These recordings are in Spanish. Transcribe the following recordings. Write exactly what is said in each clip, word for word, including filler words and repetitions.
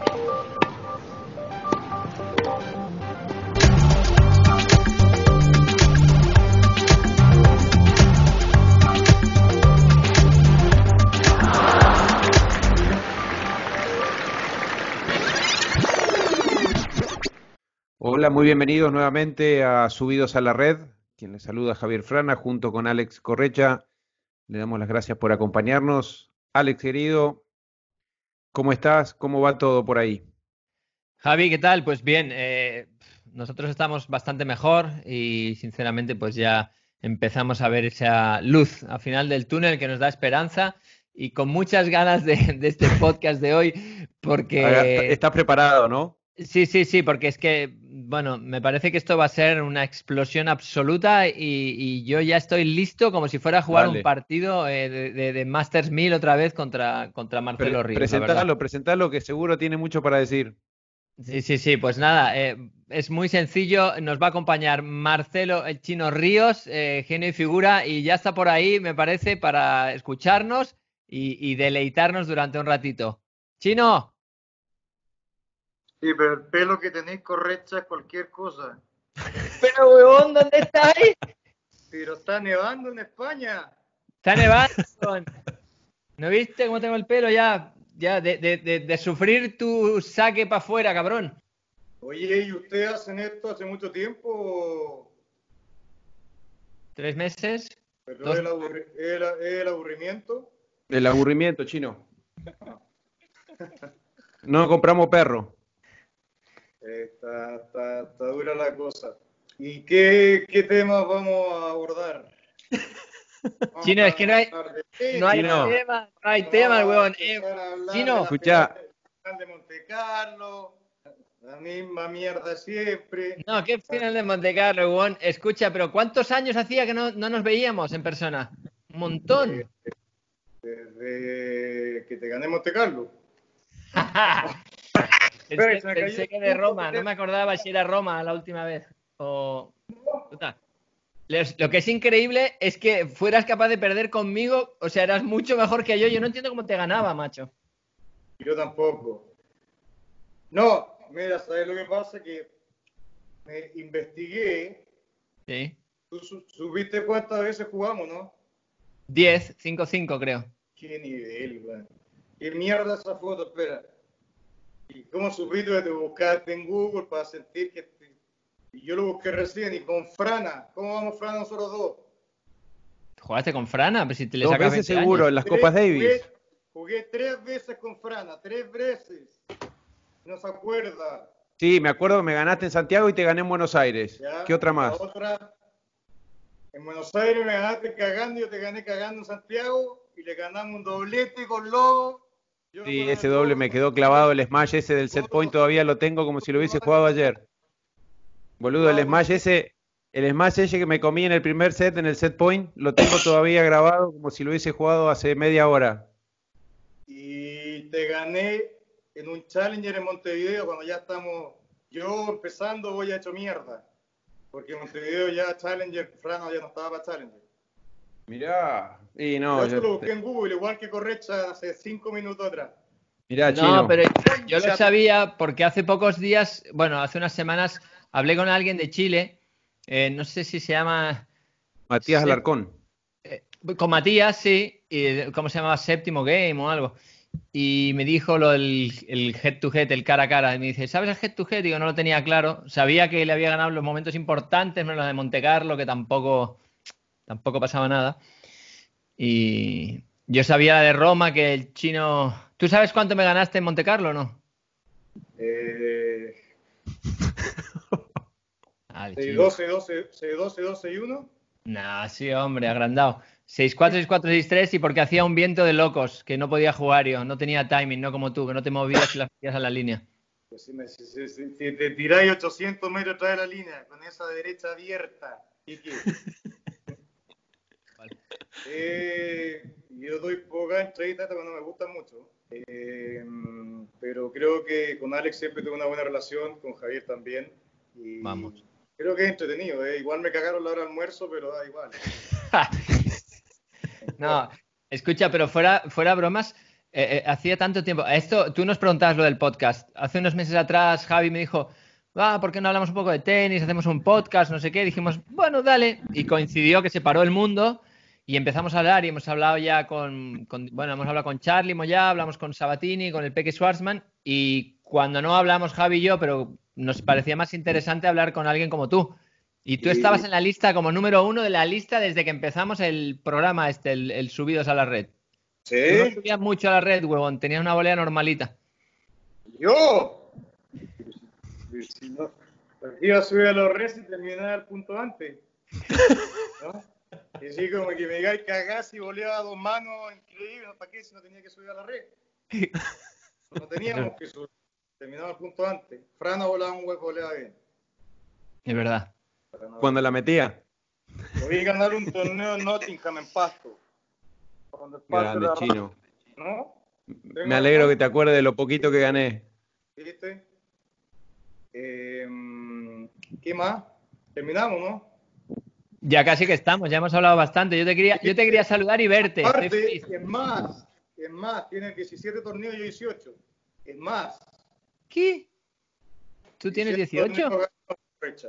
Hola, muy bienvenidos nuevamente a Subidos a la Red. Quien les saluda Javier Frana junto con Alex Correcha. Le damos las gracias por acompañarnos. Alex, querido, ¿cómo estás? ¿Cómo va todo por ahí? Javi, ¿qué tal? Pues bien, eh, nosotros estamos bastante mejor y sinceramente pues ya empezamos a ver esa luz al final del túnel que nos da esperanza y con muchas ganas de, de este podcast de hoy Haga- porque ¿Estás preparado, no? sí, sí, sí, porque es que, bueno, me parece que esto va a ser una explosión absoluta y, y yo ya estoy listo como si fuera a jugar un Dale. partido eh, de, de- de Masters mil otra vez contra, contra Pre- Marcelo Ríos, la verdad. presentalo, presentalo, que seguro tiene mucho para decir. Sí, sí, sí, pues nada, eh, es muy sencillo, nos va a acompañar Marcelo el Chino Ríos, eh, genio y figura, y ya está por ahí, me parece, para escucharnos y, y deleitarnos durante un ratito. Chino, Sí, pero el pelo que tenéis correcta es cualquier cosa. pero huevón, ¿dónde estáis? Pero está nevando en España. Está nevando. ¿No viste cómo tengo el pelo ya? Ya, de, de, de, de sufrir tu saque para afuera, cabrón. Oye, ¿y ustedes hacen esto hace mucho tiempo? ¿Tres meses? ¿Pero Dos. es el, aburri es el, es el aburrimiento? El aburrimiento, Chino. No compramos perro. Eh, está, está, está dura la cosa. ¿Y qué, qué temas vamos a abordar? Vamos Chino, es que no hay, de no hay Chino. tema, no hay Vamos tema, a huevón. Eh, empezar a hablar Chino. de la Escuchá. final de Monte Carlo, la misma mierda siempre. No, qué final de Monte Carlo, huevón. Escucha, pero ¿cuántos años hacía que no, no nos veíamos en persona? Un montón. Desde que te gané Monte Carlo. Es Pero que se me pensé cayó que el de punto Roma, de- no me acordaba si era Roma la última vez. O. Puta. Les- Lo que es increíble es que fueras capaz de perder conmigo, o sea, eras mucho mejor que yo. Yo no entiendo cómo te ganaba, macho. Yo tampoco. No, mira, ¿sabes lo que pasa? Que me investigué. Sí. ¿Tú su- supiste cuántas veces jugamos, no? diez, cinco cinco creo. Qué nivel, man. ¿Qué mierda esa foto? Espera. ¿Y cómo supiste que te buscaste en Google para sentir que... te- Y yo lo busqué recién y con Frana. ¿Cómo vamos Frana nosotros dos? ¿Jugaste con Frana? Pero si te le Dos sacas veces veinte seguro años. en las Tres- Copas Davis. Jugué, jugué tres veces con Frana, tres veces. No se acuerda. Sí, me acuerdo que me ganaste en Santiago y te gané en Buenos Aires. ¿Ya? ¿Qué otra La más? otra, en Buenos Aires me ganaste cagando, yo te gané cagando en Santiago y le ganamos un doblete con Lobo. Yo Sí, con ese el doble Lobo, me quedó clavado, el smash ese del set point todavía lo tengo como si lo hubiese jugado ayer. Boludo, el smash ese, el smash ese que me comí en el primer set, en el set point, lo tengo todavía grabado como si lo hubiese jugado hace media hora. Y te gané en un Challenger en Montevideo cuando ya estamos, yo empezando voy a hecho mierda. Porque en Montevideo ya Challenger, Frana ya no estaba para Challenger. Mirá, y no, Yo eso yo- lo busqué en Google, igual que Correcha hace cinco minutos atrás. mirá, No, Chino. pero yo lo sabía porque hace pocos días, bueno, hace unas semanas, hablé con alguien de Chile. eh, no sé si se llama. Matías Sep- Alarcón. eh, con Matías, sí. Y, ¿cómo se llamaba? Séptimo Game o algo. Y me dijo lo del el head to head, el cara a cara. Y me dice, ¿sabes el head to head? Digo, no lo tenía claro. Sabía que le había ganado los momentos importantes, menos los de Monte Carlo, que tampoco, tampoco pasaba nada. Y yo sabía la de Roma, que el chino. ¿Tú sabes cuánto me ganaste en Monte Carlo o no? Eh, Ah, el seis chino. dos, seis dos, seis dos, seis dos, seis uno. Nah, sí, hombre, agrandado. seis cuatro, seis cuatro, seis tres y porque hacía un viento de locos, que no podía jugar yo, no tenía timing, no como tú, que no te movías y las metías a la línea. Pues si, me, si, si, si, si te tiráis ochocientos metros atrás de la línea con esa derecha abierta, ¿y qué? Vale. Eh, yo doy pocas entrevistas cuando me gustan mucho. Eh, pero creo que con Alex siempre tuve una buena relación, con Javier también. Y Vamos. creo que es entretenido. Eh. Igual me cagaron la hora de almuerzo, pero da igual. No, escucha, pero fuera, fuera bromas, Eh, eh, hacía tanto tiempo. Esto, tú nos preguntabas lo del podcast. Hace unos meses atrás, Javi me dijo, va, ¿por qué no hablamos un poco de tenis? Hacemos un podcast, no sé qué. Dijimos, bueno, dale. Y coincidió que se paró el mundo y empezamos a hablar y hemos hablado ya con, con bueno, hemos hablado con Charlie Moyá, hablamos con Sabatini, con el Peque Schwarzman y cuando no hablamos Javi y yo, pero nos parecía más interesante hablar con alguien como tú. Y tú estabas en la lista como número uno de la lista desde que empezamos el programa este, el, el Subidos a la Red. ¿Sí? Tú no subías mucho a la red, huevón. Tenías una volea normalita. ¿Yo? Si no, iba a subir a los redes y terminar el punto antes. ¿No? Y sí, como que me digáis cagás y voleaba a dos manos, increíble. ¿Para qué si no tenía que subir a la red? No teníamos que subir. Terminaba el punto antes. Frana volaba un hueco, volaba bien. Es verdad. Cuando la metía. Voy a ganar un torneo en Nottingham en Pasto. Cuando el Pasto Grande, era- Chino. ¿No? Me alegro que te acuerdes de lo poquito que gané. ¿Viste? Eh, ¿Qué más? Terminamos, ¿no? Ya casi que estamos, ya hemos hablado bastante. Yo te quería, yo te quería saludar y verte. Estoy Aparte, feliz. es más, es más, tiene diecisiete torneos y yo dieciocho. Es más. ¿Qué? ¿Tú tienes dieciocho? torneos ganados por fecha.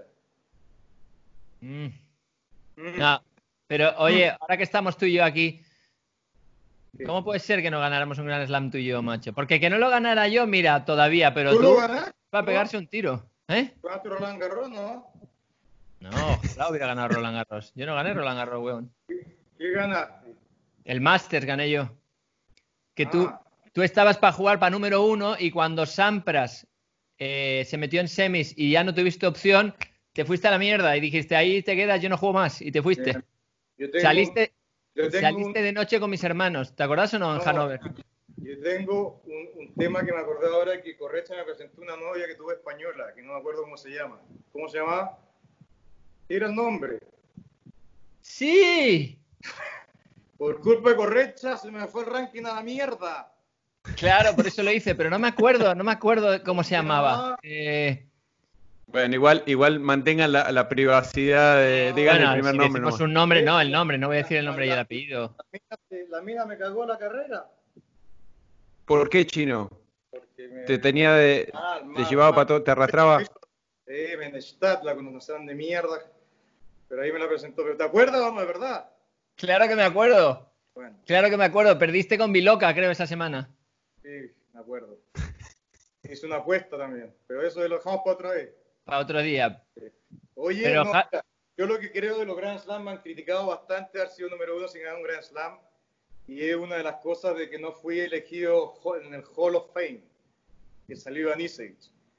Mm. Mm. No, pero oye, ahora que estamos tú y yo aquí, Sí. ¿cómo puede ser que no ganáramos un Grand Slam tú y yo, macho? Porque que no lo ganara yo, mira, todavía, pero ¿Tú tú lo ganaste? va a pegarse un tiro, ¿eh? ¿Ganaste Roland Garros, no? No, ojalá hubiera ganado Roland Garros. Yo no gané Roland Garros, weón. ¿Qué ganaste? El Masters gané yo. Que tú, Ah. tú estabas para jugar para número uno y cuando Sampras eh, se metió en semis y ya no tuviste opción, te fuiste a la mierda y dijiste, ahí te quedas, yo no juego más. Y te fuiste. Eh, Yo tengo, saliste yo tengo saliste un- de noche con mis hermanos. ¿Te acordás o no, en No, Hannover? Yo tengo un, un tema que me acordé ahora, que Correcha me presentó una novia que tuve española, que no me acuerdo cómo se llama. ¿Cómo se llamaba? Era el nombre. ¡Sí! Por culpa de Correcha se me fue el ranking a la mierda. Claro, por eso lo hice, pero no me acuerdo, no me acuerdo de cómo se llamaba. Eh, Bueno, igual, igual mantengan la, la privacidad de, digan bueno, el primer si nombre decimos nomás. un nombre, no, el nombre, no voy a decir el nombre y el apellido. La mina, te- la mina me cagó la carrera. ¿Por qué, Chino? Porque me, Te tenía de, mal, te mal, llevaba mal. para todo, te arrastraba. Eh, Menestad, la conocían de mierda. Pero ahí me la presentó. ¿Pero te acuerdas, vamos, de verdad? Claro que me acuerdo, Bueno, claro que me acuerdo. Perdiste con Biloca, creo, esa semana. sí, me acuerdo. Hice una apuesta también. Pero eso lo dejamos para otra vez. Para otro día. Oye, Pero, no, ja- mira, yo lo que creo de los Grand Slam me han criticado bastante haber sido número uno sin ganar un Grand Slam. Y es una de las cosas de que no fui elegido en el Hall of Fame, que salió Iván Isich.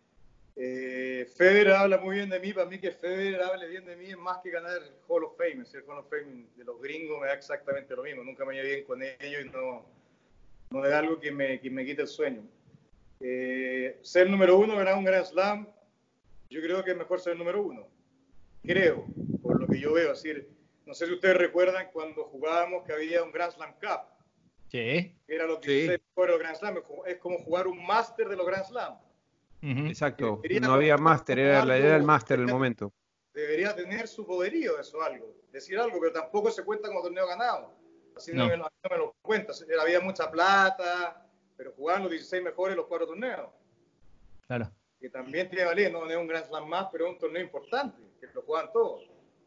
Eh, Federer habla muy bien de mí. Para mí que Federer hable bien de mí es más que ganar el Hall of Fame. Es decir, el Hall of Fame de los gringos me da exactamente lo mismo. Nunca me llevé bien con ellos y no, no es algo que me, que me quite el sueño. Eh, ser número uno, ganar un Grand Slam, yo creo que es mejor ser el número uno. Creo, por lo que yo veo. Es decir, no sé si ustedes recuerdan cuando jugábamos que había un Grand Slam Cup. sí. Que era los Sí. dieciséis mejores de los Grand Slam. Es como jugar un Master de los Grand Slam. Ujú. Exacto. Debería No había haber máster, era, algo- era el máster del momento. Debería tener su poderío eso, algo. Decir algo, pero tampoco se cuenta como torneo ganado. Así no, No. me, lo, no me lo cuenta. Había mucha plata, pero jugaban los dieciséis mejores los cuatro torneos. Claro. Que también tiene valía, no es un Grand Slam más, pero es un torneo importante, que lo juegan todos.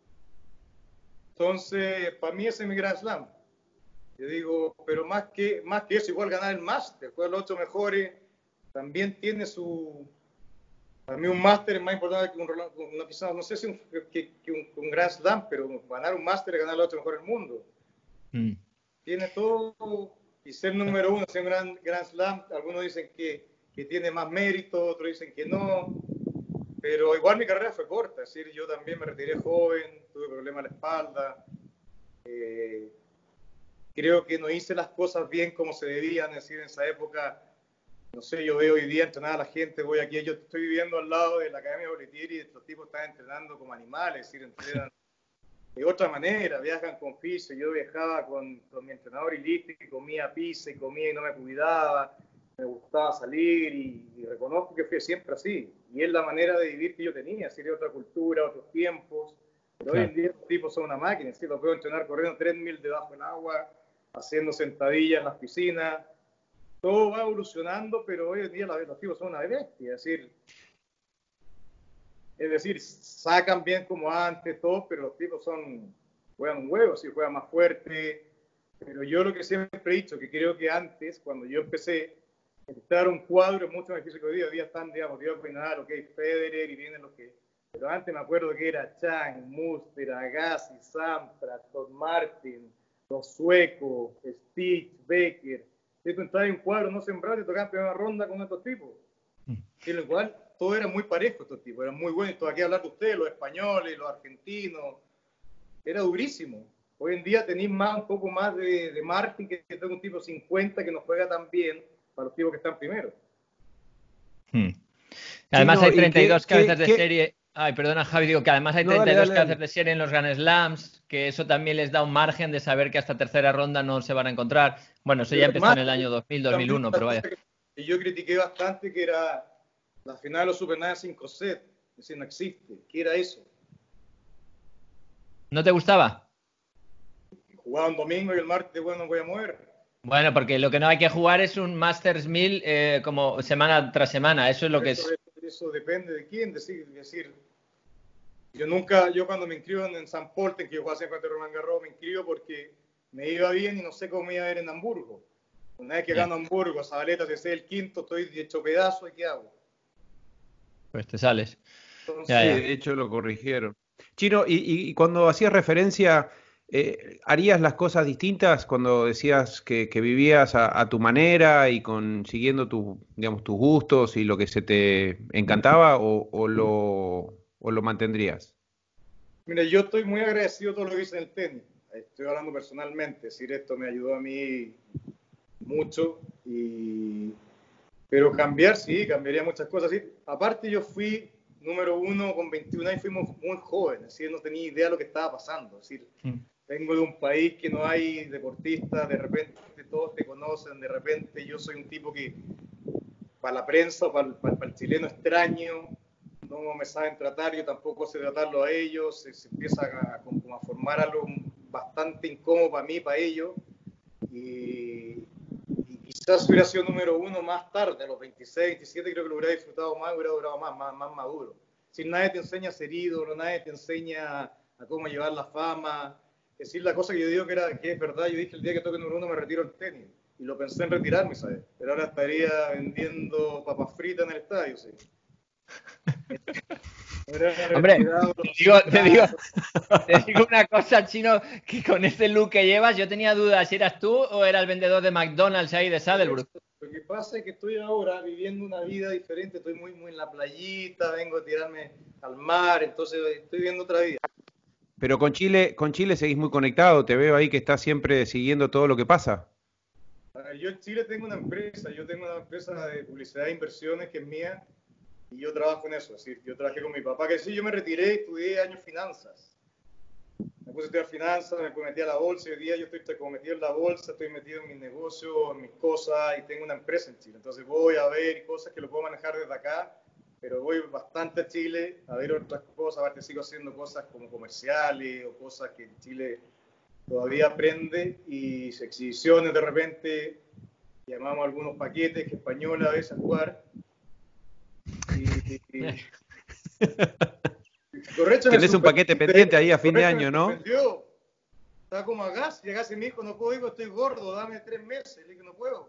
Entonces, para mí ese es mi Grand Slam. Yo digo, pero más que, más que eso, igual ganar el Master, jugar los ocho mejores, también tiene su... Para mí un Master es más importante que un, una pisada, no sé si un, que, que un, un Grand Slam, pero ganar un Master es ganar los ocho mejores del mundo. Mm. Tiene todo, y ser número uno, ser un gran, Grand Slam, algunos dicen que, que tiene más mérito, otros dicen que no, pero igual mi carrera fue corta, es decir, yo también me retiré joven, tuve problemas en la espalda, eh, creo que no hice las cosas bien como se debían, es decir, en esa época, no sé, yo veo hoy día entrenar a la gente, voy aquí, yo estoy viviendo al lado de la Academia Boletieri y estos tipos están entrenando como animales, es decir, entrenan de otra manera, viajan con piso, yo viajaba con, con mi entrenador y listo, y comía pizza y comía y no me cuidaba, me gustaba salir y, y reconozco que fue siempre así, y es la manera de vivir que yo tenía, es decir, otra cultura, otros tiempos, pero claro. Hoy en día los tipos son una máquina, es decir, los puedo entrenar corriendo tres mil debajo del agua, haciendo sentadillas en las piscinas, todo va evolucionando, pero hoy en día los tipos son una bestia, es decir, es decir, sacan bien como antes, todo, pero los tipos son, juegan un huevo, sí, juegan más fuerte, pero yo lo que siempre he dicho, que creo que antes, cuando yo empecé, entrar un cuadro es mucho más difícil que hoy día, hoy día están, digamos, Diego Peinar, ok, Federer, y vienen los que, pero antes me acuerdo que era Chang, Muster, Agassi, Sampras, Todd Martin, los suecos, Stitch, Becker. Si tú entras en un cuadro no sembrado, te tocaban primera ronda con estos tipos. Y lo cual, todo era muy parejo estos tipos, eran muy buenos. Esto aquí hablar de ustedes, los españoles, los argentinos, era durísimo. Hoy en día tenéis más, un poco más de, de margen que tengo un tipo cincuenta que no juega tan bien para los tipos que están primero. Hmm. Además Chino, hay treinta y dos qué, cabezas qué, de qué... serie. Ay, perdona Javi, digo que además hay No, treinta y dale, dos dale, cabezas dale. de serie en los Grand Slams, que eso también les da un margen de saber que hasta tercera ronda no se van a encontrar. Bueno, eso ya empezó en el año dos mil, dos mil uno, pero vaya. Que yo critiqué bastante que era la final de los Super Nine cinco set, es decir, no existe. ¿Qué era eso? ¿No te gustaba? Jugaba un domingo y el martes, bueno, no voy a mover. Bueno, porque lo que no hay que jugar es un Masters mil eh, como semana tras semana. Eso es lo que eso, es. Eso, eso depende de quién, decir, decir. Yo nunca, yo cuando me inscribo en, en San Polten, que yo jugaba siempre ante Roland Garros, me inscribo porque me iba bien y no sé cómo me iba a ver en Hamburgo. Una vez que gano Hamburgo, Zabaleta, si es el quinto, estoy hecho pedazo, ¿y qué hago? Pues te sales. Entonces, Ya, Sí, ya. de hecho lo corrigieron. Chino, y, y- y cuando hacías referencia, eh, ¿harías las cosas distintas cuando decías que, que vivías a, a tu manera y con siguiendo tu, digamos, tus gustos y lo que se te encantaba o, o lo, o lo mantendrías? mira, yo estoy muy agradecido de todo lo que hice en el tenis. Estoy hablando personalmente, es decir, esto me ayudó a mí mucho, y... pero cambiar, sí, cambiaría muchas cosas. ¿Sí? Aparte, yo fui número uno con veintiún años, fuimos muy jóvenes, es decir, no tenía idea de lo que estaba pasando. Es decir, mm. vengo de un país que no hay deportistas, de repente todos te conocen, de repente yo soy un tipo que para la prensa, para, para, para el chileno extraño, no me saben tratar, yo tampoco sé tratarlo a ellos, se, se empieza a, a, a formar algo bastante incómodo para mí, para ellos, y, y quizás hubiera sido número uno más tarde, a los veintiséis, veintisiete, creo que lo hubiera disfrutado más, hubiera durado más, más, más maduro. Si nadie te enseña a ser ídolo, nadie te enseña a cómo llevar la fama, es decir, la cosa que yo digo que, era, que es verdad, yo dije el día que toque número uno me retiro el tenis, y lo pensé en retirarme, ¿sabes? Pero ahora estaría vendiendo papas fritas en el estadio, ¿sí? Hombre, te digo, te, digo, te digo una cosa, Chino, que con este look que llevas, yo tenía dudas si eras tú o era el vendedor de McDonald's ahí de Saddlebrook. Lo que pasa es que estoy ahora viviendo una vida diferente, estoy muy, muy en la playita, vengo a tirarme al mar, entonces estoy viviendo otra vida. Pero con Chile, con Chile seguís muy conectado, te veo ahí que estás siempre siguiendo todo lo que pasa. Yo en Chile tengo una empresa, yo tengo una empresa de publicidad e inversiones que es mía, y yo trabajo en eso, es decir, yo trabajé con mi papá, que sí, yo me retiré, estudié años finanzas. Me puse a estudiar finanzas, me metí a la bolsa, y hoy día yo estoy como metido en la bolsa, estoy metido en mis negocios, en mis cosas, y tengo una empresa en Chile. Entonces voy a ver cosas que lo puedo manejar desde acá, pero voy bastante a Chile a ver otras cosas, aparte sigo haciendo cosas como comerciales o cosas que en Chile todavía aprende, y exhibiciones de repente, llamamos a algunos paquetes que españoles a veces a jugar. Y, y, y... Correcha Tenés un paquete pendiente ahí a fin de año, ¿no? Está como Agassi, Agassi me dijo, no puedo ir, estoy gordo, dame tres meses. Le dije, no puedo.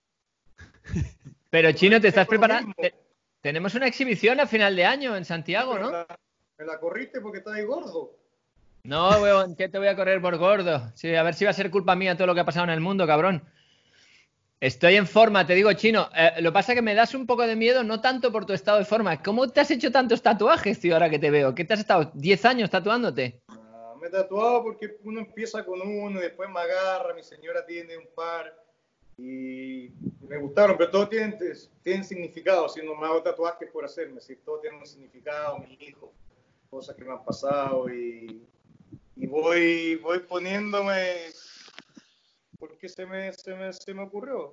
Pero Chino, te estás preparando. Te... Tenemos una exhibición a final de año en Santiago, ¿no? La, me la corriste porque estás ahí gordo. No, weón, ¿qué te voy a correr por gordo? Sí, a ver si va a ser culpa mía todo lo que ha pasado en el mundo, cabrón. Estoy en forma, te digo, Chino. Eh, lo que pasa es que me das un poco de miedo, no tanto por tu estado de forma. ¿Cómo te has hecho tantos tatuajes, tío, ahora que te veo? ¿Qué te has estado diez años tatuándote? Uh, me he tatuado porque uno empieza con uno y después me agarra. Mi señora tiene un par y me gustaron, pero todos tienen, tienen significado. Si no me hago tatuajes por hacerme, si todos tienen un significado, mi hijo, cosas que me han pasado, y, y voy, voy poniéndome porque se me, se me, se me ocurrió.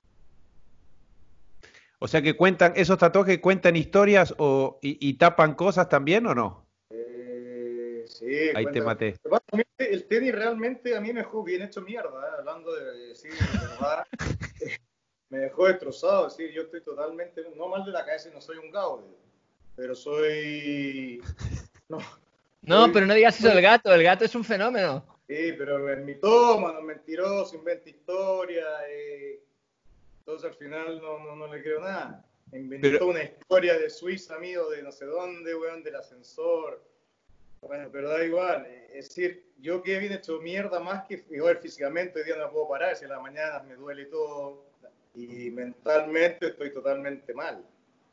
O sea que cuentan, esos tatuajes cuentan historias o, y, y tapan cosas también, ¿o no? Eh, sí, ahí cuenta. Te maté. El tenis realmente a mí me dejó bien hecho mierda, ¿eh? Hablando de, de, sí, de verdad. me dejó destrozado. Es decir, yo estoy totalmente, no mal de la cabeza y no soy un gaudio, pero soy... No, No, soy, pero no digas eso soy, del gato, el gato es un fenómeno. sí, pero es mitómano, mentiroso, inventa historia, eh, entonces al final no, no, no le creo nada. Inventó Pero, una historia de Suiza, amigo, de no sé dónde, weón, del ascensor. Bueno, pero da igual. Es decir, yo que bien hecho mierda más que igual físicamente, hoy día no puedo parar, si en la mañana me duele todo y mentalmente estoy totalmente mal.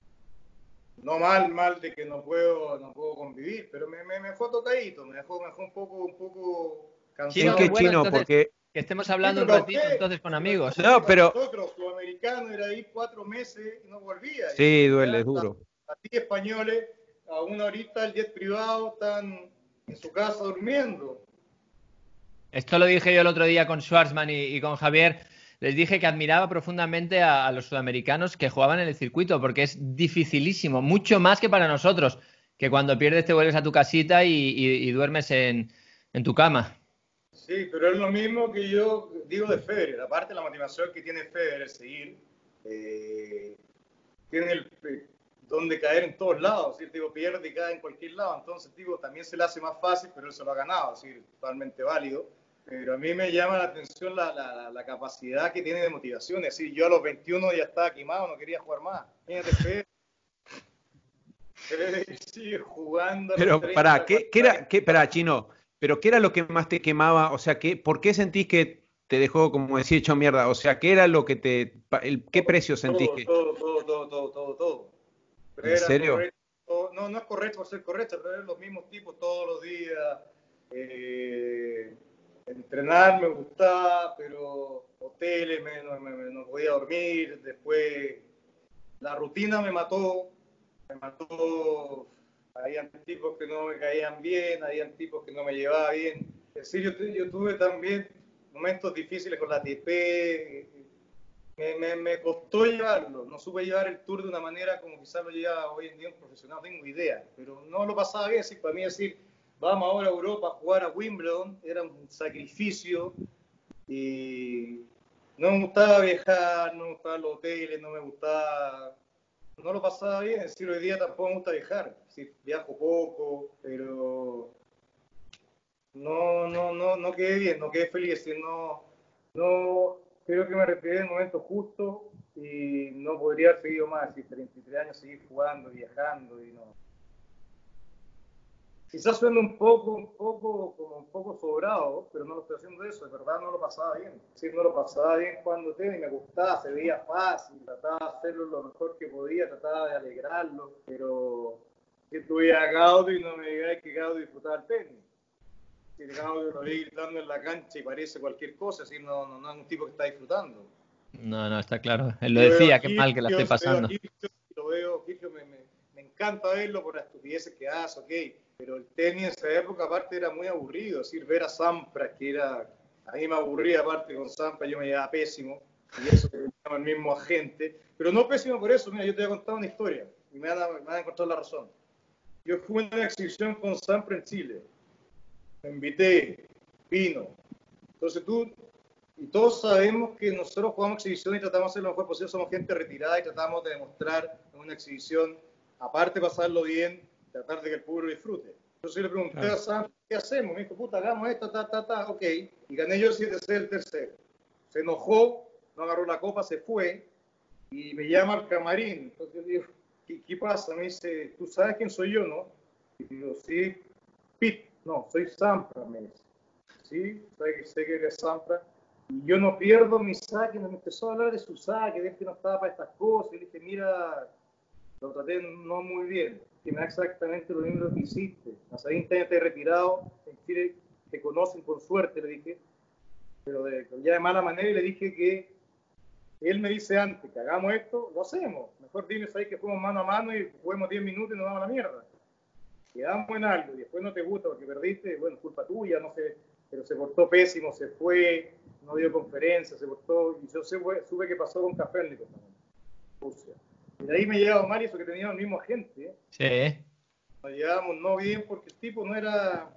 No mal, mal de que no puedo, no puedo convivir, pero me, me, me fue tocadito, me dejó, me dejó un poco, un poco ¿en Chino, cansado. qué bueno, chino? entonces, Porque, que estemos Sí, hablando un pero a ratito usted, entonces con pero a amigos. no, usted, para pero nosotros, sudamericanos, era ir cuatro meses y no volvía. sí, Y duele, ya es duro. a ti españoles, a una horita el jet privado, están en su casa durmiendo. Esto lo dije yo el otro día con Schwarzman y, y con Javier. Les dije que admiraba profundamente a, a los sudamericanos que jugaban en el circuito, porque es dificilísimo, mucho más que para nosotros, que cuando pierdes te vuelves a tu casita y, y- y duermes en, en tu cama. Sí, pero es lo mismo que yo digo de Federer. Aparte, la motivación que tiene Federer, seguir, eh, tiene el, eh, donde caer en todos lados. ¿Sí? Digo, pierde y cae en cualquier lado. Entonces, digo, también se le hace más fácil, pero él se lo ha ganado. Es decir, totalmente válido. Pero a mí me llama la atención la, la, la capacidad que tiene de motivación. Es decir, yo a los veintiuno ya estaba quemado, no quería jugar más. Fíjate, Federer, Federer sigue jugando a los Pero pará, treinta, ¿qué, qué cuarenta era, qué, pará, años. chino, pero qué era lo que más te quemaba? O sea, ¿qué, por qué sentís que te dejó, como decir, hecho mierda? O sea, ¿qué era lo que te, pa- el, qué precio sentís Todo, que? todo, todo, todo, todo, todo, todo. Pero ¿En era serio? correcto, no, no es correcto por ser correcto, pero eran los mismos tipos todos los días. Eh, entrenar me gustaba, pero hoteles me, no, me, no podía dormir. Después la rutina me mató, me mató. Habían tipos que no me caían bien, habían tipos que no me llevaba bien. Es decir, yo, yo tuve también momentos difíciles con la A T P. Me, me, me, costó llevarlo, no supe llevar el tour de una manera como quizás lo lleva hoy en día un profesional, no tengo idea, pero no lo pasaba bien. Así, para mí decir, vamos ahora a Europa a jugar a Wimbledon, era un sacrificio y no me gustaba viajar, no me gustaban los hoteles, no me gustaba, no lo pasaba bien. Es decir, hoy día tampoco me gusta viajar, es decir, viajo poco, pero no, no, no, no quedé bien, no quedé feliz, es decir, no, no, creo que me retiré en el momento justo y no podría haber seguido más, si treinta y tres años seguir jugando, viajando y no. Quizás suena un poco, un poco, como un poco sobrado, pero no lo estoy haciendo de eso, de verdad no lo pasaba bien. Sí, no lo pasaba bien jugando tenis, me gustaba, se veía fácil, trataba de hacerlo lo mejor que podía, trataba de alegrarlo, pero si tuviera a Gaudio y no me digáis que Gaudio disfrutaba el tenis. Si el Gaudio lo vi gritando en la cancha y parece cualquier cosa, así no, no, no es un tipo que está disfrutando. No, no, está claro. Él lo Yo veo a decía, qué mal que la estoy Kyrgios, veo a pasando. Kyrgios, lo veo, Kyrgios me, me, me encanta verlo por las estupideces que hace, ok, pero el tenis en esa época aparte era muy aburrido, es decir, ver a Sampras, que era, a mí me aburría aparte con Sampras, yo me llevaba pésimo, y eso que llama el mismo agente, pero no pésimo por eso, mira, yo te voy a contar una historia, y me van a, me van a encontrar la razón. Yo fui a una exhibición con Sampras en Chile, me invité, vino, entonces tú, y todos sabemos que nosotros jugamos exhibición y tratamos de hacer lo mejor posible, somos gente retirada y tratamos de demostrar en una exhibición, aparte de pasarlo bien, tratar de que el público disfrute. Entonces yo le pregunté Claro. a Sam, ¿qué hacemos? Me dijo, puta, hagamos esto, ta, ta, ta, ok. Y gané yo siete seis el tercero. Se enojó, no agarró la copa, se fue y me llama al camarín. Entonces yo digo, ¿qué, qué pasa? Me dice, ¿tú sabes quién soy yo, no? Y digo, sí, Pete, no, soy Sampras, me dice. Sí, sé que eres Sampras. Y yo no pierdo mi saque, me empezó a hablar de su saque, de que no estaba para estas cosas, y le dije, mira, lo traté no muy bien, que me da exactamente lo mismo que hiciste, hace veinte años te he retirado, en Chile te conocen por suerte, le dije, pero de, ya de mala manera, y le dije que él me dice antes que hagamos esto, lo hacemos, mejor dime, sabes que fuimos mano a mano y juguemos diez minutos y nos vamos a la mierda. Quedamos en algo y después no te gusta porque perdiste, bueno, culpa tuya, no sé, pero se portó pésimo, se fue, no dio conferencia, se portó, y yo supe, supe que pasó con Kafelnikov también, Rusia. Y de ahí me llegaba mal eso que tenía el mismo agente, ¿eh? Sí. Nos llevábamos no bien porque el tipo no era,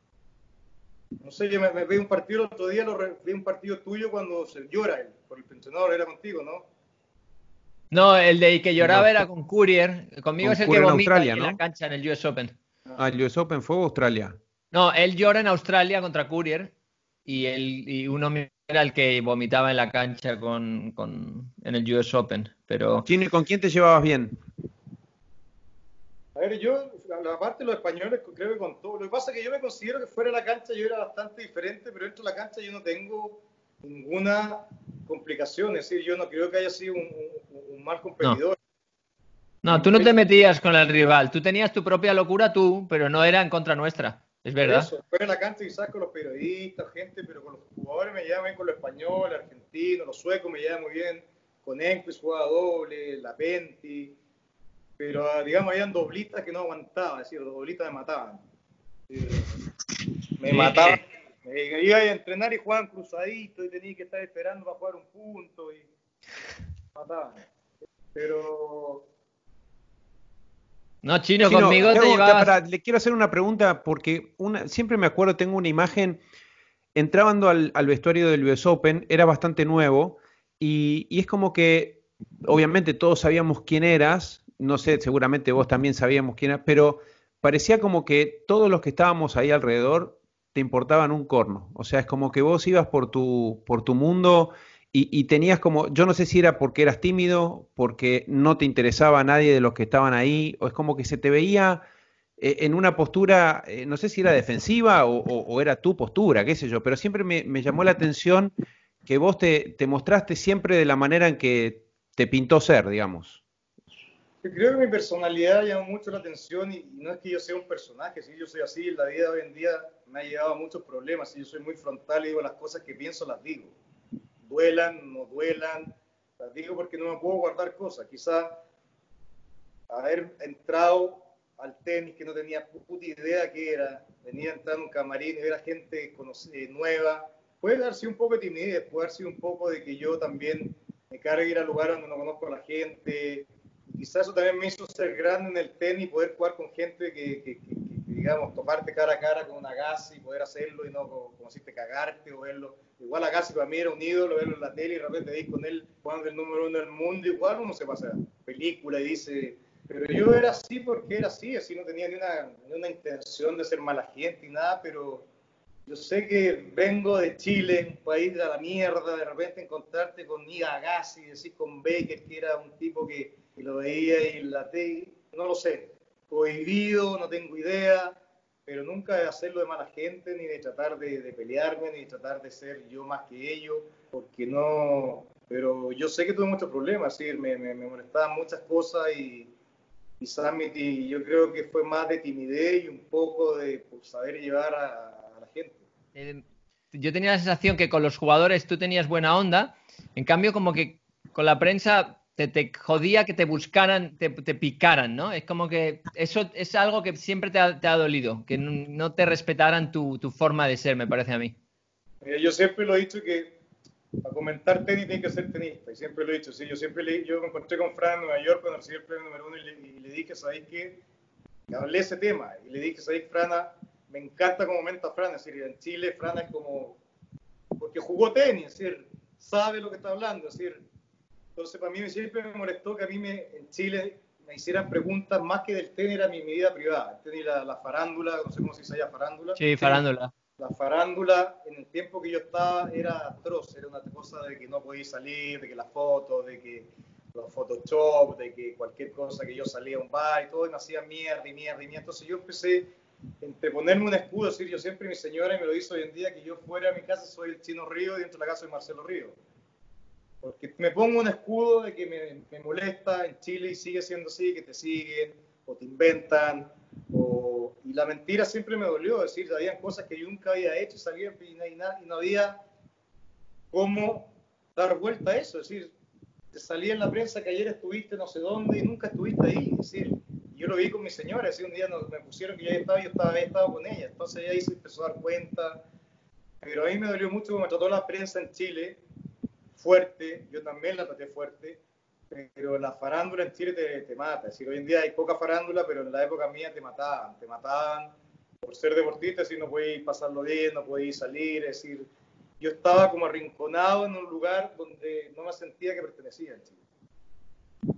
no sé, yo me, me vi un partido el otro día, lo vi un partido tuyo cuando se llora él, por el pensionador, era contigo, ¿no? No, el de que lloraba En era con Courier. Conmigo con es el que Courier en vomita Australia, en la ¿no? cancha en el U S Open. Ah, el U S Open fue Australia. No, él llora en Australia contra Courier y, él, y uno era el que vomitaba en la cancha con, con, en el U S Open. Pero Chino, ¿y con quién te llevabas bien? A ver, yo, la parte de los españoles, creo que con todo. Lo que pasa es que yo me considero que fuera de la cancha yo era bastante diferente, pero dentro de la cancha yo no tengo ninguna complicación. Es decir, yo no creo que haya sido un, un, un mal no. competidor. No, tú no te metías con el rival. Tú tenías tu propia locura tú, pero no era en contra nuestra. Es Por verdad. eso, fuera de la cancha quizás con los periodistas, gente, pero con los jugadores me llevan bien con los españoles, argentinos, los suecos me llevan muy bien. Con Enquist jugaba doble, la Penti. Pero digamos, habían doblitas que no aguantaba, es decir, los doblitas me mataban. Eh, me Sí. mataban. Me iba a entrenar y jugaban cruzadito y tenía que estar esperando para jugar un punto y me mataban. Pero No, Chino, Chino, conmigo te te hago- te- llevabas. pará, le quiero hacer una pregunta porque una, siempre me acuerdo, tengo una imagen, entrando al, al vestuario del U S Open, era bastante nuevo y, y es como que, obviamente todos sabíamos quién eras, no sé, seguramente vos también sabíamos quién eras, pero parecía como que todos los que estábamos ahí alrededor te importaban un corno. O sea, es como que vos ibas por tu, por tu mundo y, y tenías como, yo no sé si era porque eras tímido, porque no te interesaba a nadie de los que estaban ahí, o es como que se te veía eh, en una postura, eh, no sé si era defensiva o, o- o era tu postura, qué sé yo, pero siempre me, me llamó la atención que vos te, te mostraste siempre de la manera en que te pintó ser, digamos. yo creo que mi personalidad llama mucho la atención y, y no es que yo sea un personaje, si yo soy así, la vida hoy en día me ha llevado a muchos problemas, si yo soy muy frontal y digo las cosas que pienso, las digo. Duelan, no duelan, las digo porque no me puedo guardar cosas. Quizá haber entrado al tenis que no tenía puta idea qué era, venía a entrar en un camarín y ver a gente conocida, nueva, puede haber sido un poco de timidez, puede haber sido un poco de que yo también me cargue ir al lugar donde no conozco a la gente. Quizás eso también me hizo ser grande en el tenis, poder jugar con gente que, que, que, que digamos, toparte cara a cara con una Agassi y poder hacerlo y no como, como si te cagarte o verlo. Igual Agassi para mí era un ídolo, verlo en la tele y de repente veis con él jugando el número uno del mundo, igual uno se pasa película y dice, pero yo era así porque era así, así no tenía ni una, ni una intención de ser mala gente ni nada, pero yo sé que vengo de Chile, un país de la mierda, de repente encontrarte con Iga Agassi, decir con Baker, que era un tipo que, que lo veía y la te, no lo sé, prohibido, no tengo idea, pero nunca de hacerlo de mala gente, ni de tratar de, de pelearme, ni de tratar de ser yo más que ellos, porque no, pero yo sé que tuve muchos problemas, ¿sí? me, me, me molestaban muchas cosas y quizás mi, yo creo que fue más de timidez y un poco de pues, saber llevar a, a la gente. Eh, yo tenía la sensación que con los jugadores tú tenías buena onda, en cambio como que con la prensa te, te jodía que te buscaran, te, te picaran, ¿no? Es como que eso es algo que siempre te ha, te ha dolido, que no, no te respetaran tu, tu forma de ser, me parece a mí. Eh, yo siempre lo he dicho que para comentar tenis tiene que ser tenista, y siempre lo he dicho, sí, yo siempre le, yo me encontré con Fran en Nueva York cuando recibí el premio número uno y le, y le dije, ¿sabéis qué? Y hablé ese tema, y le dije, ¿sabéis, Frana? Me encanta como comenta Fran, es decir, en Chile Fran es como, porque jugó tenis, es decir, sabe lo que está hablando, es decir, entonces para mí siempre me molestó que a mí me, en Chile me hicieran preguntas más que del tenis, era mi, mi vida privada, el tenis, la, la farándula, no sé cómo se dice allá, farándula. Sí, farándula. La farándula en el tiempo que yo estaba era atroz, era una cosa de que no podía salir, de que las fotos, de que los Photoshop, de que cualquier cosa que yo salía a un bar y todo, y me hacía mierda y mierda y mierda. Entonces yo empecé entre ponerme un escudo, decir yo siempre, mi señora, y me lo hizo hoy en día, que yo fuera a mi casa soy el Chino Río y dentro de la casa soy Marcelo Río. Porque me pongo un escudo de que me, me molesta en Chile y sigue siendo así, que te siguen o te inventan, o, y la mentira siempre me dolió, es decir, había cosas que yo nunca había hecho, salían y, y, y no había cómo dar vuelta a eso, es decir, te salía en la prensa que ayer estuviste no sé dónde y nunca estuviste ahí, es decir, yo lo vi con mi señora, es decir, un día nos, me pusieron que yo estaba, yo estaba, había estado con ella, entonces ella ahí se empezó a dar cuenta, pero a mí me dolió mucho como me trató la prensa en Chile, fuerte, yo también la traté fuerte, pero la farándula en Chile te, te mata. Es decir, hoy en día hay poca farándula, pero en la época mía te mataban. Te mataban por ser deportista, es decir, no podías pasarlo bien, no podías salir. Es decir, yo estaba como arrinconado en un lugar donde no me sentía que pertenecía en Chile.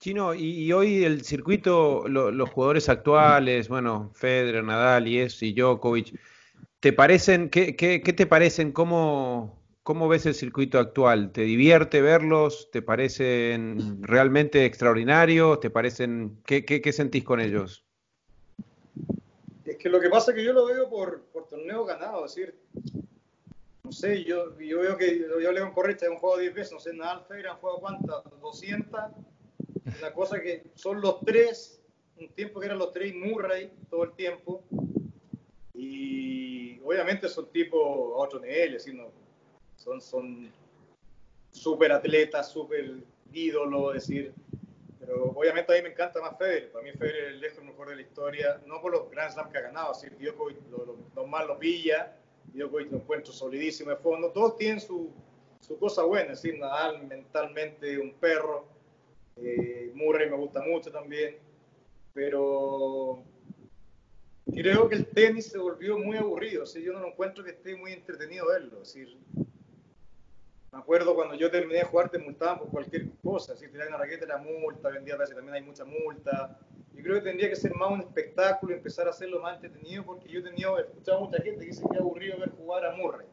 Chino, y, y hoy el circuito, lo- los jugadores actuales, bueno, Federer, Nadal y es y Djokovic, ¿te parecen, qué, qué, qué te parecen? ¿Cómo, cómo ves el circuito actual? ¿Te divierte verlos? ¿Te parecen realmente extraordinarios? ¿Te parecen, qué, qué, qué sentís con ellos? Es que lo que pasa es que yo lo veo por, por torneos ganados, es decir, no sé, yo, yo veo que yo hablé con Correcha, hemos jugado diez veces, no sé, Nadal, Federer han jugado cuántas, doscientas, una cosa que son los tres, un tiempo que eran los tres Murray todo el tiempo, y obviamente son tipos a otro nivel, es decir, no, son, son súper atletas, súper ídolos, es decir, pero obviamente a mí me encanta más Federer, para mí Federer es el lejos mejor de la historia, no por los Grand Slam que ha ganado, es decir, Djokovic lo, lo, lo más lo pilla, Djokovic lo encuentro solidísimo de fondo, todos tienen su, su cosa buena, es decir, Nadal mentalmente un perro, eh, Murray me gusta mucho también, pero creo que el tenis se volvió muy aburrido, o sea, yo no lo encuentro que esté muy entretenido verlo, es decir, me acuerdo cuando yo terminé de jugar te multaban por cualquier cosa, si te dan una raqueta era multa, hoy en día parece que también hay mucha multa. Yo creo que tendría que ser más un espectáculo y empezar a hacerlo más entretenido, porque yo he tenido, he escuchado a mucha gente que dice que es aburrido ver jugar a Murray.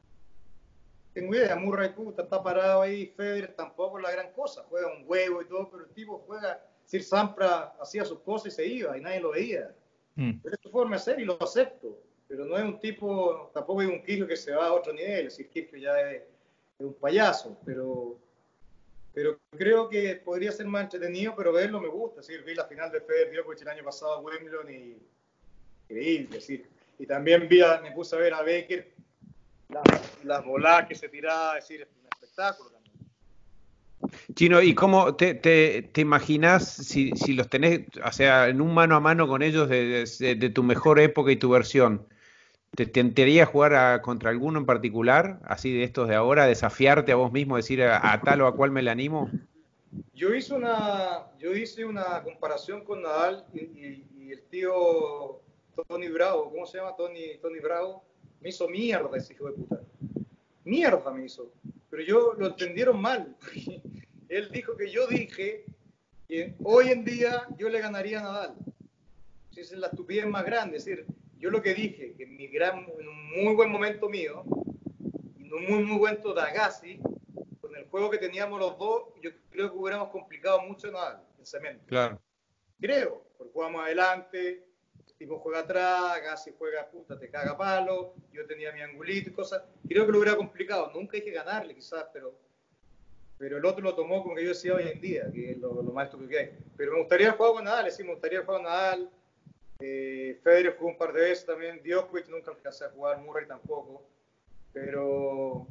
Tengo idea, Murray puta, está parado ahí, Federer tampoco es la gran cosa, juega un huevo y todo, pero el tipo juega, Sir Sampras hacía sus cosas y se iba y nadie lo veía. Mm. Pero es su forma de ser y lo acepto, pero no es un tipo, tampoco es un Kyrgios que se va a otro nivel, si Kyrgios ya es es un payaso, pero, pero creo que podría ser más entretenido, pero verlo me gusta. Es decir, vi la final de Federer Djokovic el año pasado a Wimbledon y increíble. Es decir, y también vi a, me puse a ver a Becker las la voladas que se tiraba, es decir, es un espectáculo también. Chino, ¿y cómo te, te, te imaginás si, si los tenés, o sea, en un mano a mano con ellos de, de, de tu mejor época y tu versión? ¿Te tentaría jugar a, contra alguno en particular, así de estos de ahora, desafiarte a vos mismo, decir a, a tal o a cual me le animo? Yo hice una, yo hice una comparación con Nadal y, y, y el tío Tony Bravo, ¿cómo se llama? Tony, Tony Bravo, me hizo mierda ese hijo de puta. Mierda me hizo. Pero yo lo entendieron mal. Él dijo que yo dije que hoy en día yo le ganaría a Nadal. Esa es la estupidez más grande. Es decir, yo lo que dije, que en, mi gran, en un muy buen momento mío, y en un muy, muy buen momento de Agassi, con el juego que teníamos los dos, yo creo que hubiéramos complicado mucho a Nadal, en cemento. Claro. Creo, porque jugamos adelante, el tipo juega atrás, Agassi juega puta, te caga palo, yo tenía mi angulito y cosas. Creo que lo hubiera complicado. Nunca hay que ganarle, quizás, pero pero el otro lo tomó como que yo decía hoy en día, que es lo, lo más estúpido que hay. Pero me gustaría el juego con Nadal, sí, me gustaría el juego con Nadal. Eh, Federer jugó un par de veces también, Djokovic nunca alcancé a jugar, Murray tampoco. Pero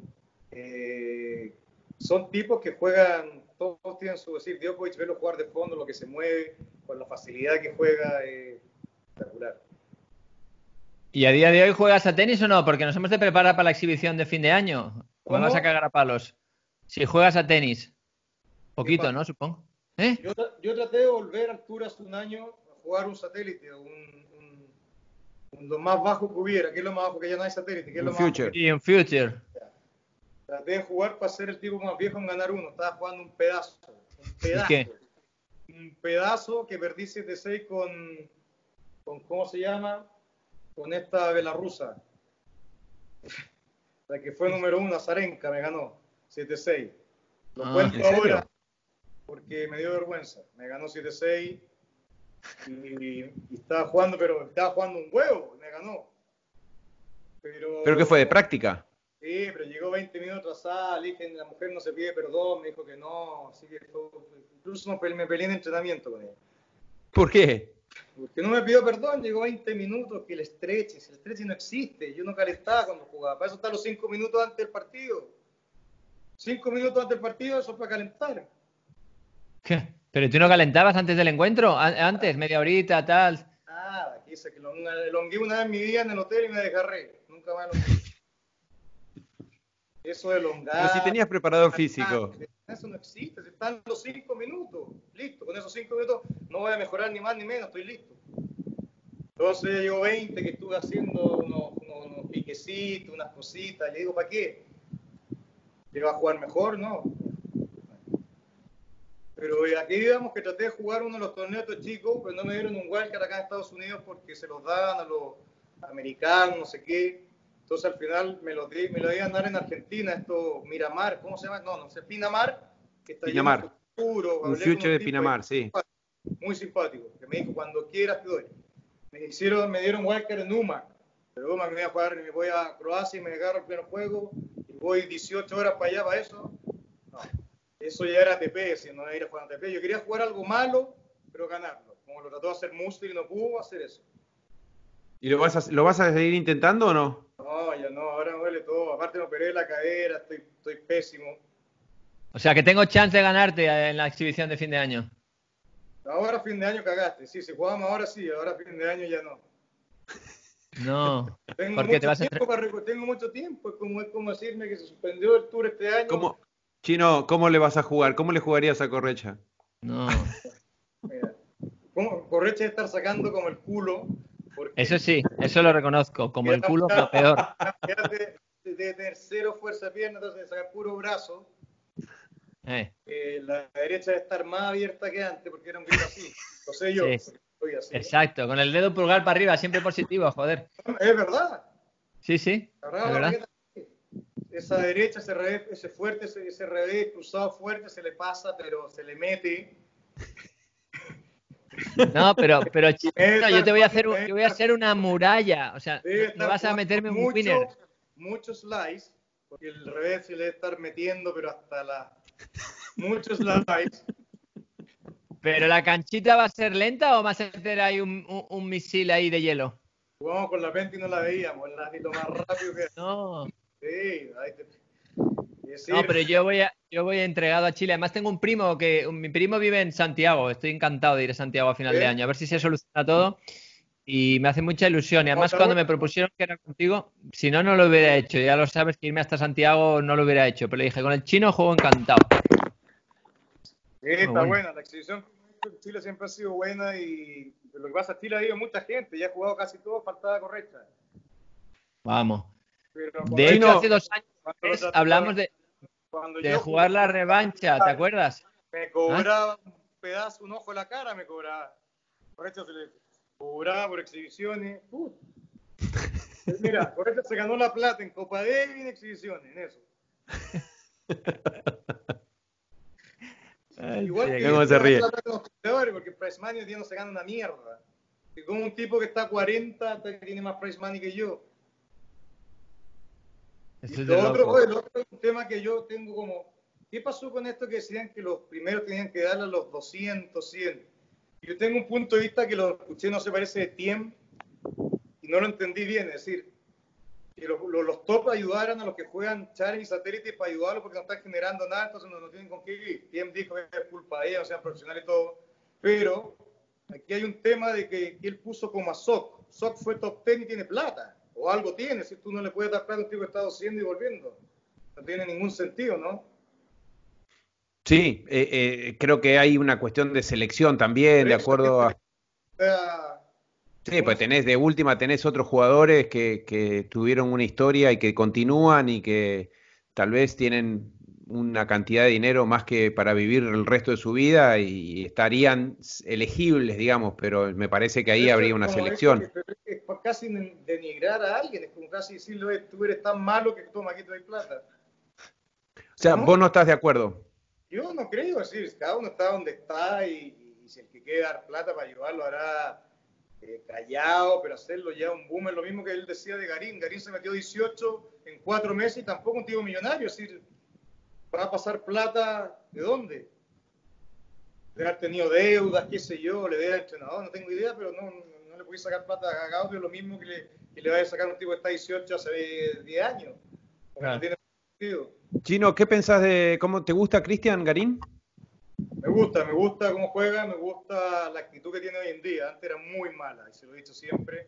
eh, son tipos que juegan, todos tienen su decir, Djokovic, verlo jugar de fondo, lo que se mueve, con la facilidad que juega, es eh, espectacular. ¿Y a día de hoy juegas a tenis o no? Porque nos hemos de preparar para la exhibición de fin de año. ¿O me vas a cagar a palos? Si juegas a tenis. Poquito, ¿no? Supongo. ¿Eh? Yo, yo traté de volver a Arturo hace un año a jugar un satélite, un, un, un, lo más bajo que hubiera. ¿Qué es lo más bajo? Que ya no hay satélite. ¿Qué es un lo future. Más y un future. Traté de jugar para ser el tipo más viejo en ganar uno. Estaba jugando un pedazo. Un pedazo. ¿Qué? Un pedazo que perdí siete seis con, con, ¿cómo se llama? Con esta belarrusa. La que fue número uno, Azarenka, me ganó siete seis. Lo ah, cuento ahora porque me dio vergüenza. Me ganó siete seis y, y estaba jugando, pero estaba jugando un huevo, me ganó. Pero, ¿Pero qué fue, de práctica? Sí, pero llegó veinte minutos atrasada, le dije, la mujer no se pide perdón, me dijo que no, así que fue, incluso me peleé en entrenamiento con ella. ¿Por qué? Porque no me pidió perdón, llegó veinte minutos, que el stretch, el stretch no existe, yo no calentaba cuando jugaba, para eso están los cinco minutos antes del partido. cinco minutos antes del partido, eso es para calentar. ¿Qué? ¿Pero tú no calentabas antes del encuentro? ¿Antes? ¿Media horita, tal? Nada, quise que lo elongué una vez en mi vida en el hotel y me desgarré. Nunca más elongué. Eso de elongar. Pero si tenías preparador físico. Eso no existe, están los cinco minutos. Listo, con esos cinco minutos no voy a mejorar ni más ni menos, estoy listo. Entonces llevo veinte que estuve haciendo unos, unos, unos piquecitos, unas cositas, y le digo, ¿para qué? ¿Le va a jugar mejor? No. Pero eh, aquí digamos que traté de jugar uno de los torneos de chicos, pero no me dieron un wildcard acá en Estados Unidos porque se los daban a los americanos, no sé qué. Entonces al final me lo, di, me lo iban a dar en Argentina, esto Miramar, ¿cómo se llama? No, no sé, Pinamar, que está Pinamar. lleno de futuro. Un future de Pinamar, sí. Muy simpático, que me dijo, cuando quieras te doy. Me hicieron, me dieron wildcard en UMAC, pero UMAC me voy a jugar, me voy a Croacia y me agarro el primer juego, y voy dieciocho horas para allá, para eso. No, eso ya era A T P, si no era ir a jugar a A T P. Yo quería jugar algo malo, pero ganarlo. Como lo trató de hacer Musti y no pudo hacer eso. ¿Y lo vas a, lo vas a seguir intentando o no? No, ya no, ahora me duele todo. Aparte me operé la cadera, estoy, estoy pésimo. O sea, que tengo chance de ganarte en la exhibición de fin de año. Ahora fin de año cagaste. Sí, si jugamos ahora sí, ahora fin de año ya no. No. Tengo ¿Por qué te mucho vas a tiempo para recu- tengo mucho tiempo. Es como, es como decirme que se suspendió el tour este año. ¿Cómo, Chino, cómo le vas a jugar? ¿Cómo le jugarías a Correcha? No. Mira, ¿cómo? Correcha de estar sacando como el culo. Porque Eso sí, eso lo reconozco. Como el culo, pero peor. de, de, de tener cero fuerza de pierna, entonces de sacar puro brazo. Eh, Eh, la derecha de estar más abierta que antes, porque era un grito así. Lo sé yo. sí, Soy así. exacto. Con el dedo pulgar para arriba, siempre positivo, joder. Es verdad. Sí, sí. Agarraba Es la verdad. raqueta así. Esa derecha, ese revés, ese fuerte, ese, ese revés cruzado fuerte, se le pasa, pero se le mete. No, pero, pero Chino, Debe yo te voy a estar- hacer, un- debe yo voy a hacer una muralla. O sea, no, Debe no estar vas a jugando meterme un mucho, winner. muchos slice, porque el revés se le debe estar metiendo, pero hasta la. Muchos slice. ¿Pero la canchita va a ser lenta o vas a hacer ahí un, un, un misil ahí de hielo? Jugamos con la Penti y no la veíamos, el ladito más rápido que. No. Sí, ahí te. Es No, decir, pero yo voy, a, yo voy entregado a Chile. Además tengo un primo que, mi primo vive en Santiago. Estoy encantado de ir a Santiago a final ¿eh? de año. A ver si se soluciona todo. Y me hace mucha ilusión. Y además Otra cuando buena. me propusieron que era contigo, si no, no lo hubiera hecho. Ya lo sabes que irme hasta Santiago no lo hubiera hecho. Pero le dije, con el chino juego encantado. Sí, está Bueno. buena. La exhibición en Chile siempre ha sido buena y lo que pasa es que Chile ha ido mucha gente, ya ha jugado casi todo, faltaba correcta. Vamos. Pero cuando De hay- hecho, hace dos años cuando lo trataba- hablamos de, cuando de yo jugar la jugaba, revancha. ¿Te acuerdas? me cobraba un pedazo, un ojo en la cara, me cobraba. Correcto se le cobraba por exhibiciones. Put. Mira, Correcto se ganó la plata en Copa Davis y en exhibiciones, en eso. Ay, Igual sí, que ¿cómo yo se gané ríe? la plata en los peleadores, porque Price Money hoy día no se gana una mierda. Y como un tipo que está a cuarenta que tiene más Price Money que yo. Eso Y es de lo otro, loco. oye, lo otro es un tema que yo tengo como, ¿qué pasó con esto que decían que los primeros tenían que darle a los doscientos, cien? Yo tengo un punto de vista que lo escuché, no se parece de tiempo, y no lo entendí bien, es decir, que los, los, los top ayudaran a los que juegan challenge y satélite para ayudarlos porque no están generando nada, entonces no, no tienen con qué vivir. T M dijo que es culpa de ellos, o sea, profesionales y todo, pero aquí hay un tema de que, que él puso como a Sock. Sock fue top diez y tiene plata, o algo tiene, si tú no le puedes dar plata a un tipo que está haciendo y volviendo. No tiene ningún sentido, ¿no? Sí, eh, eh, creo que hay una cuestión de selección también, de acuerdo a... O sea, Sí, pues tenés de última, tenés otros jugadores que, que tuvieron una historia y que continúan y que tal vez tienen una cantidad de dinero más que para vivir el resto de su vida y estarían elegibles, digamos, pero me parece que ahí eso habría es una como selección. Es, es, es casi denigrar a alguien, es como casi decirle, tú eres tan malo que toma, aquí te doy plata. O sea, ¿No? vos no estás de acuerdo. Yo no creo, es decir, cada uno está donde está y, y si el que quiere dar plata para ayudarlo hará eh, callado, pero hacerlo ya un boom es lo mismo que él decía de Garín. Garín se metió dieciocho en cuatro meses y tampoco un tipo millonario, es decir, va a pasar plata, ¿de dónde? De haber tenido deudas, qué sé yo, le debe al entrenador, no tengo idea, pero no, no, no le podéis sacar plata a Gaudio, lo mismo que le, que le vaya a sacar a un tipo que está dieciocho hace diez años, porque claro. No tiene sentido. Chino, ¿qué pensás de cómo te gusta Cristian Garín? Me gusta, me gusta cómo juega, me gusta la actitud que tiene hoy en día. Antes era muy mala, y se lo he dicho siempre.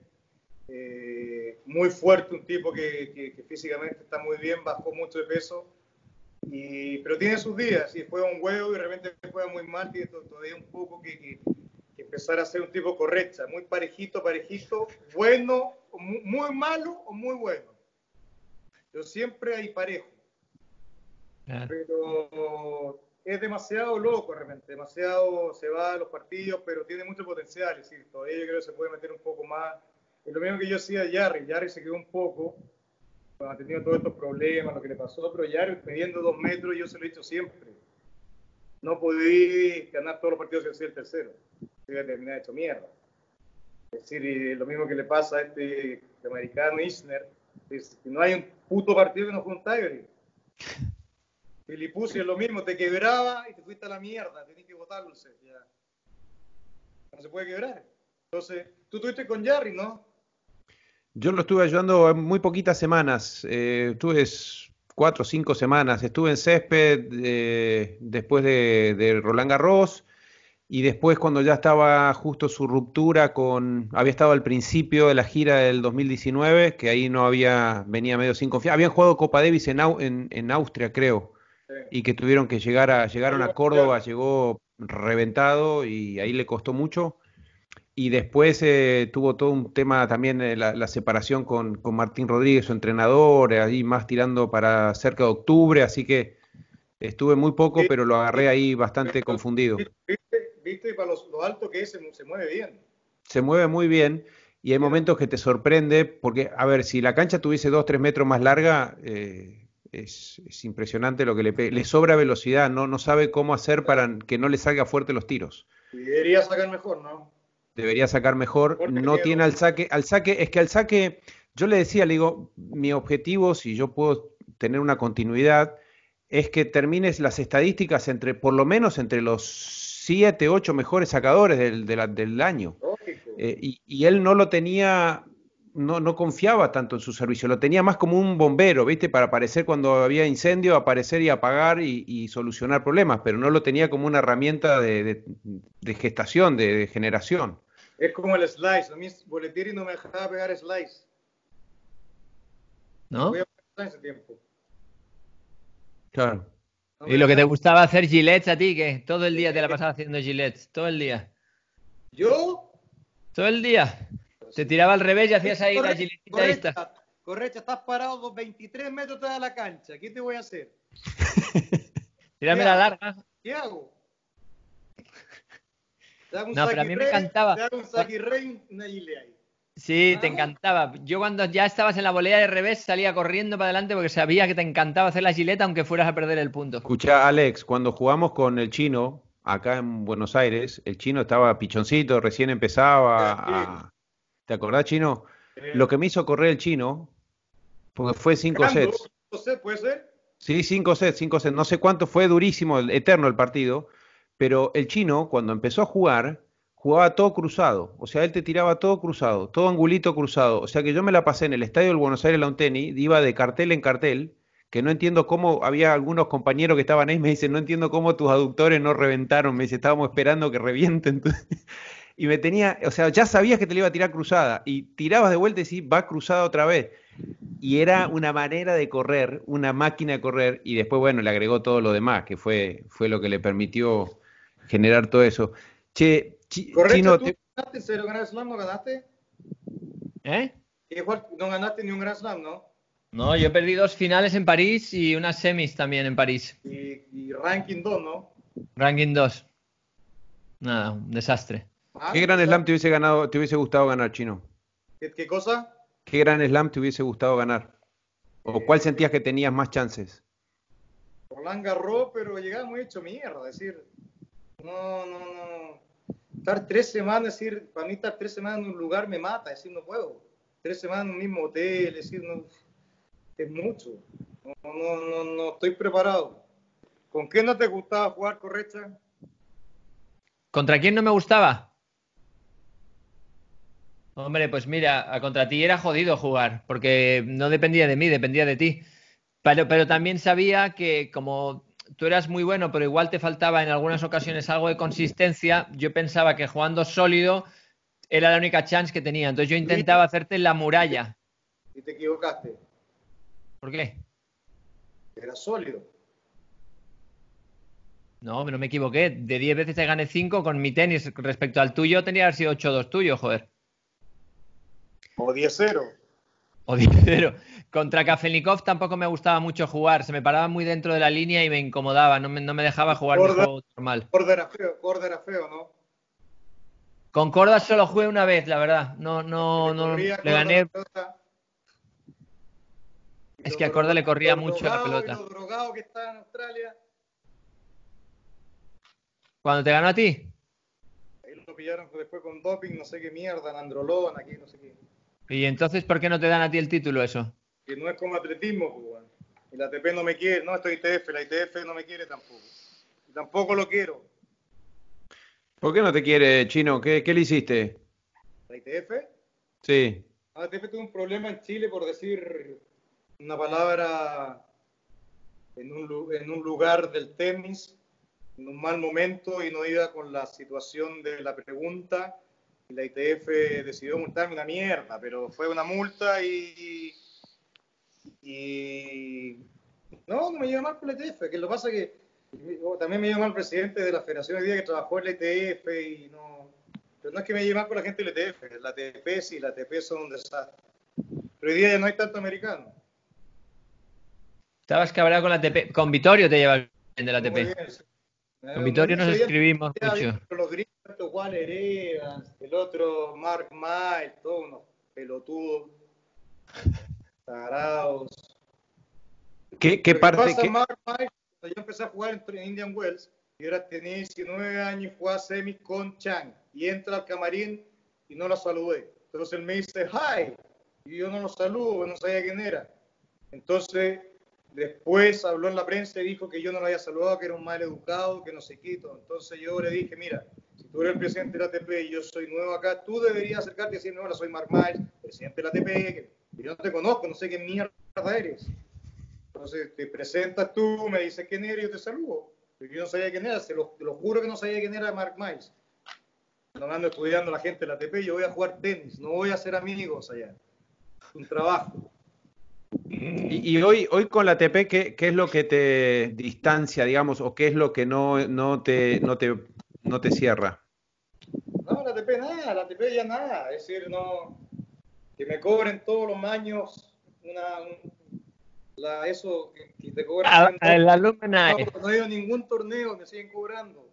Eh, muy fuerte, un tipo que, que, que físicamente está muy bien, bajó mucho de peso. Y, pero tiene sus días, y juega un huevo y de repente juega muy mal, tiene todavía un poco que, que, que empezar a ser un tipo correcta, muy parejito, parejito, bueno, muy, muy malo o muy bueno. Yo siempre hay parejo. Claro. Pero es demasiado loco realmente, demasiado se va a los partidos, pero tiene mucho potencial, es decir, todavía yo creo que se puede meter un poco más. Es lo mismo que yo decía de Jarry, Jarry se quedó un poco, bueno, ha tenido todos estos problemas, lo que le pasó, pero Jarry midiendo dos metros, yo se lo he dicho siempre, no podí ganar todos los partidos que hacía el tercero, se iba a terminar hecho mierda. Es decir, lo mismo que le pasa a este americano Isner, es que no hay un puto partido que no fue un tiebreak. Filipuzzi es lo mismo, te quebraba y te fuiste a la mierda, tenías que botarlo, ya. No se puede quebrar. Entonces, tú estuviste con Jarry, ¿no? Yo lo estuve ayudando muy poquitas semanas, eh, estuve cuatro o cinco semanas, estuve en césped eh, después de, de Roland Garros y después cuando ya estaba justo su ruptura con, había estado al principio de la gira del dos mil diecinueve, que ahí no había, venía medio sin confianza, habían jugado Copa Davis en, en, en Austria creo, sí. Y que tuvieron que llegar a, llegaron a Córdoba, llegó reventado y ahí le costó mucho. Y después eh, tuvo todo un tema también, eh, la, la separación con, con Martín Rodríguez, su entrenador, eh, ahí más tirando para cerca de octubre, así que estuve muy poco, Sí, pero lo agarré sí, ahí bastante pero, confundido. Viste, viste para los, lo alto que es, se, se mueve bien. Se mueve muy bien y hay momentos que te sorprende, porque, a ver, si la cancha tuviese dos, tres metros más larga, eh, es, es impresionante lo que le pega. Le sobra velocidad, no, no sabe cómo hacer para que no le salga fuerte los tiros. Y debería sacar mejor, ¿no? Debería sacar mejor, no tiene al saque, al saque, es que al saque, yo le decía, le digo, mi objetivo, si yo puedo tener una continuidad, es que termines las estadísticas entre, por lo menos entre los siete, ocho mejores sacadores del, de la, del año. Eh, y, y él no lo tenía, no, no confiaba tanto en su servicio, lo tenía más como un bombero, ¿viste? Para aparecer cuando había incendio, aparecer y apagar y, y solucionar problemas, pero no lo tenía como una herramienta de, de, de gestación, de, de generación. Es como el slice. A mí Bollettieri no me dejaba pegar slice. ¿No? Voy a pegar ese tiempo. Claro. No ¿Y lo que te gustaba hacer gilets a ti? ¿Qué? Todo el día te la pasaba haciendo gilets. Todo el día. ¿Yo? Todo el día. Te tiraba al revés y hacías ahí la giletita correcta, esta. Correcta, estás parado veintitrés metros de la cancha. ¿Qué te voy a hacer? Tírame la larga. ¿Qué hago? No, pero a mí me encantaba. Te hago un saque rey, una gilet ahí. Sí, te encantaba. Yo cuando ya estabas en la volea de revés salía corriendo para adelante porque sabía que te encantaba hacer la gileta aunque fueras a perder el punto. Escucha, Alex, cuando jugamos con el chino, acá en Buenos Aires, el chino estaba pichoncito, recién empezaba a... ¿Te acordás, chino? Eh, Lo que me hizo correr el chino, porque fue cinco sets. ¿Puede ser? Sí, cinco sets, cinco sets. No sé cuánto, fue durísimo, eterno el partido, pero el chino, cuando empezó a jugar, jugaba todo cruzado. O sea, él te tiraba todo cruzado, todo angulito cruzado. O sea que yo me la pasé en el estadio del Buenos Aires Lawn Tennis, iba de cartel en cartel, que no entiendo cómo, había algunos compañeros que estaban ahí, me dicen, no entiendo cómo tus aductores no reventaron, me dice, estábamos esperando que revienten. Y me tenía, o sea, ya sabías que te le iba a tirar cruzada, y tirabas de vuelta y decís, va cruzada otra vez. Y era una manera de correr, una máquina de correr, y después, bueno, le agregó todo lo demás, que fue, fue lo que le permitió generar todo eso. Che, Ch Correcto, Chino, ¿tú te... ganaste en serio Grand Slam? ¿No ganaste? ¿Eh? Igual, no ganaste ni un Grand Slam, ¿no? No, yo perdí dos finales en París y unas semis también en París. Y, y ranking dos, ¿no? Ranking dos. Nada, un desastre. Ah, ¿Qué gran slam te hubiese ganado, te hubiese gustado ganar, Chino? ¿Qué, qué cosa? ¿Qué gran slam te hubiese gustado ganar? ¿O cuál sentías que tenías más chances? Roland Garros, pero llegamos hecho mierda, es decir, no, no, no. Estar tres semanas, es decir, para mí estar tres semanas en un lugar me mata, es decir, no puedo. Tres semanas en un mismo hotel, es decir, no, es mucho. No, no, no, no estoy preparado. ¿Con qué no te gustaba jugar, Correcha? ¿Contra quién no me gustaba? Hombre, pues mira, a contra ti era jodido jugar, porque no dependía de mí, dependía de ti. Pero, pero también sabía que como tú eras muy bueno, pero igual te faltaba en algunas ocasiones algo de consistencia, yo pensaba que jugando sólido era la única chance que tenía. Entonces yo intentaba hacerte la muralla. Y te equivocaste. ¿Por qué? Era sólido. No, no me equivoqué. De diez veces te gané cinco con mi tenis. Respecto al tuyo, tenía que haber sido ocho dos tuyo, joder. O diez cero. O diez cero. Contra Kafelnikov tampoco me gustaba mucho jugar. Se me paraba muy dentro de la línea y me incomodaba. No me, no me dejaba jugar mi Corda, juego normal. Corda era feo, Corda era feo, ¿no? Con Corda solo jugué una vez, la verdad. No, no, Le no. corría Le Corda la gané. pelota. Y Es lo que a Corda le drogado, corría lo mucho la drogado y pelota. lo drogado que está en Australia. ¿Cuándo te ganó a ti? Ahí lo pillaron después con doping, no sé qué mierda, Nandrolón, aquí, no sé qué. ¿Y entonces por qué no te dan a ti el título eso? Que no es como atletismo, pues, bueno. Y la A T P no me quiere, no, estoy I T F, la I T F no me quiere tampoco. Y tampoco lo quiero. ¿Por qué no te quiere, Chino? ¿Qué, qué le hiciste? ¿La I T F? Sí. La A T F tuvo un problema en Chile por decir una palabra en un, en un lugar del tenis, en un mal momento y no iba con la situación de la pregunta. Y la I T F decidió multarme una mierda, pero fue una multa y... y no, no me lleva mal con la I T F, que lo que pasa es que también me lleva mal el presidente de la federación hoy día que trabajó en la I T F y no... Pero no es que me lleve mal con la gente de la I T F, la A T P sí, la A T P son un desastre. Pero hoy día ya no hay tanto americano. Estabas cabreado con la A T P. Con Vittorio te llevas bien de la Muy A T P. bien. Con Eh, Vittorio no nos se veía, escribimos se veía bien, mucho. pero los gringos, estos Waller Evans, el otro Mark Miles, todos unos pelotudos, tarados. ¿Qué, qué Lo que parte? pasa, Qué... Mark Miles, cuando yo empecé a jugar en Indian Wells, yo era, tenía diecinueve años y jugaba semis con Chang, y entra al camarín y no lo saludé. Entonces él me dice, hi, y yo no lo saludo, no sabía quién era. Entonces, después habló en la prensa y dijo que yo no lo había saludado, que era un mal educado, que no sé qué. Entonces yo le dije, mira, si tú eres el presidente de la A T P y yo soy nuevo acá, tú deberías acercarte y decirme, hola, soy Mark Miles, presidente de la A T P, que yo no te conozco, no sé qué mierda eres. Entonces te presentas tú, me dices quién eres y yo te saludo. Porque yo no sabía quién era, se lo, te lo juro que no sabía quién era Mark Miles. No ando estudiando la gente de la A T P, yo voy a jugar tenis, no voy a hacer amigos allá. Es un trabajo. Y, y hoy, hoy con la A T P, ¿qué, qué es lo que te distancia, digamos, o qué es lo que no, no te, no te, no te cierra? No, la A T P nada, la A T P ya nada. Es decir, no, que me cobren todos los años una, un, la, eso, que, que te cobran cien dólares. El alumni. No, no he ido a ningún torneo, me siguen cobrando.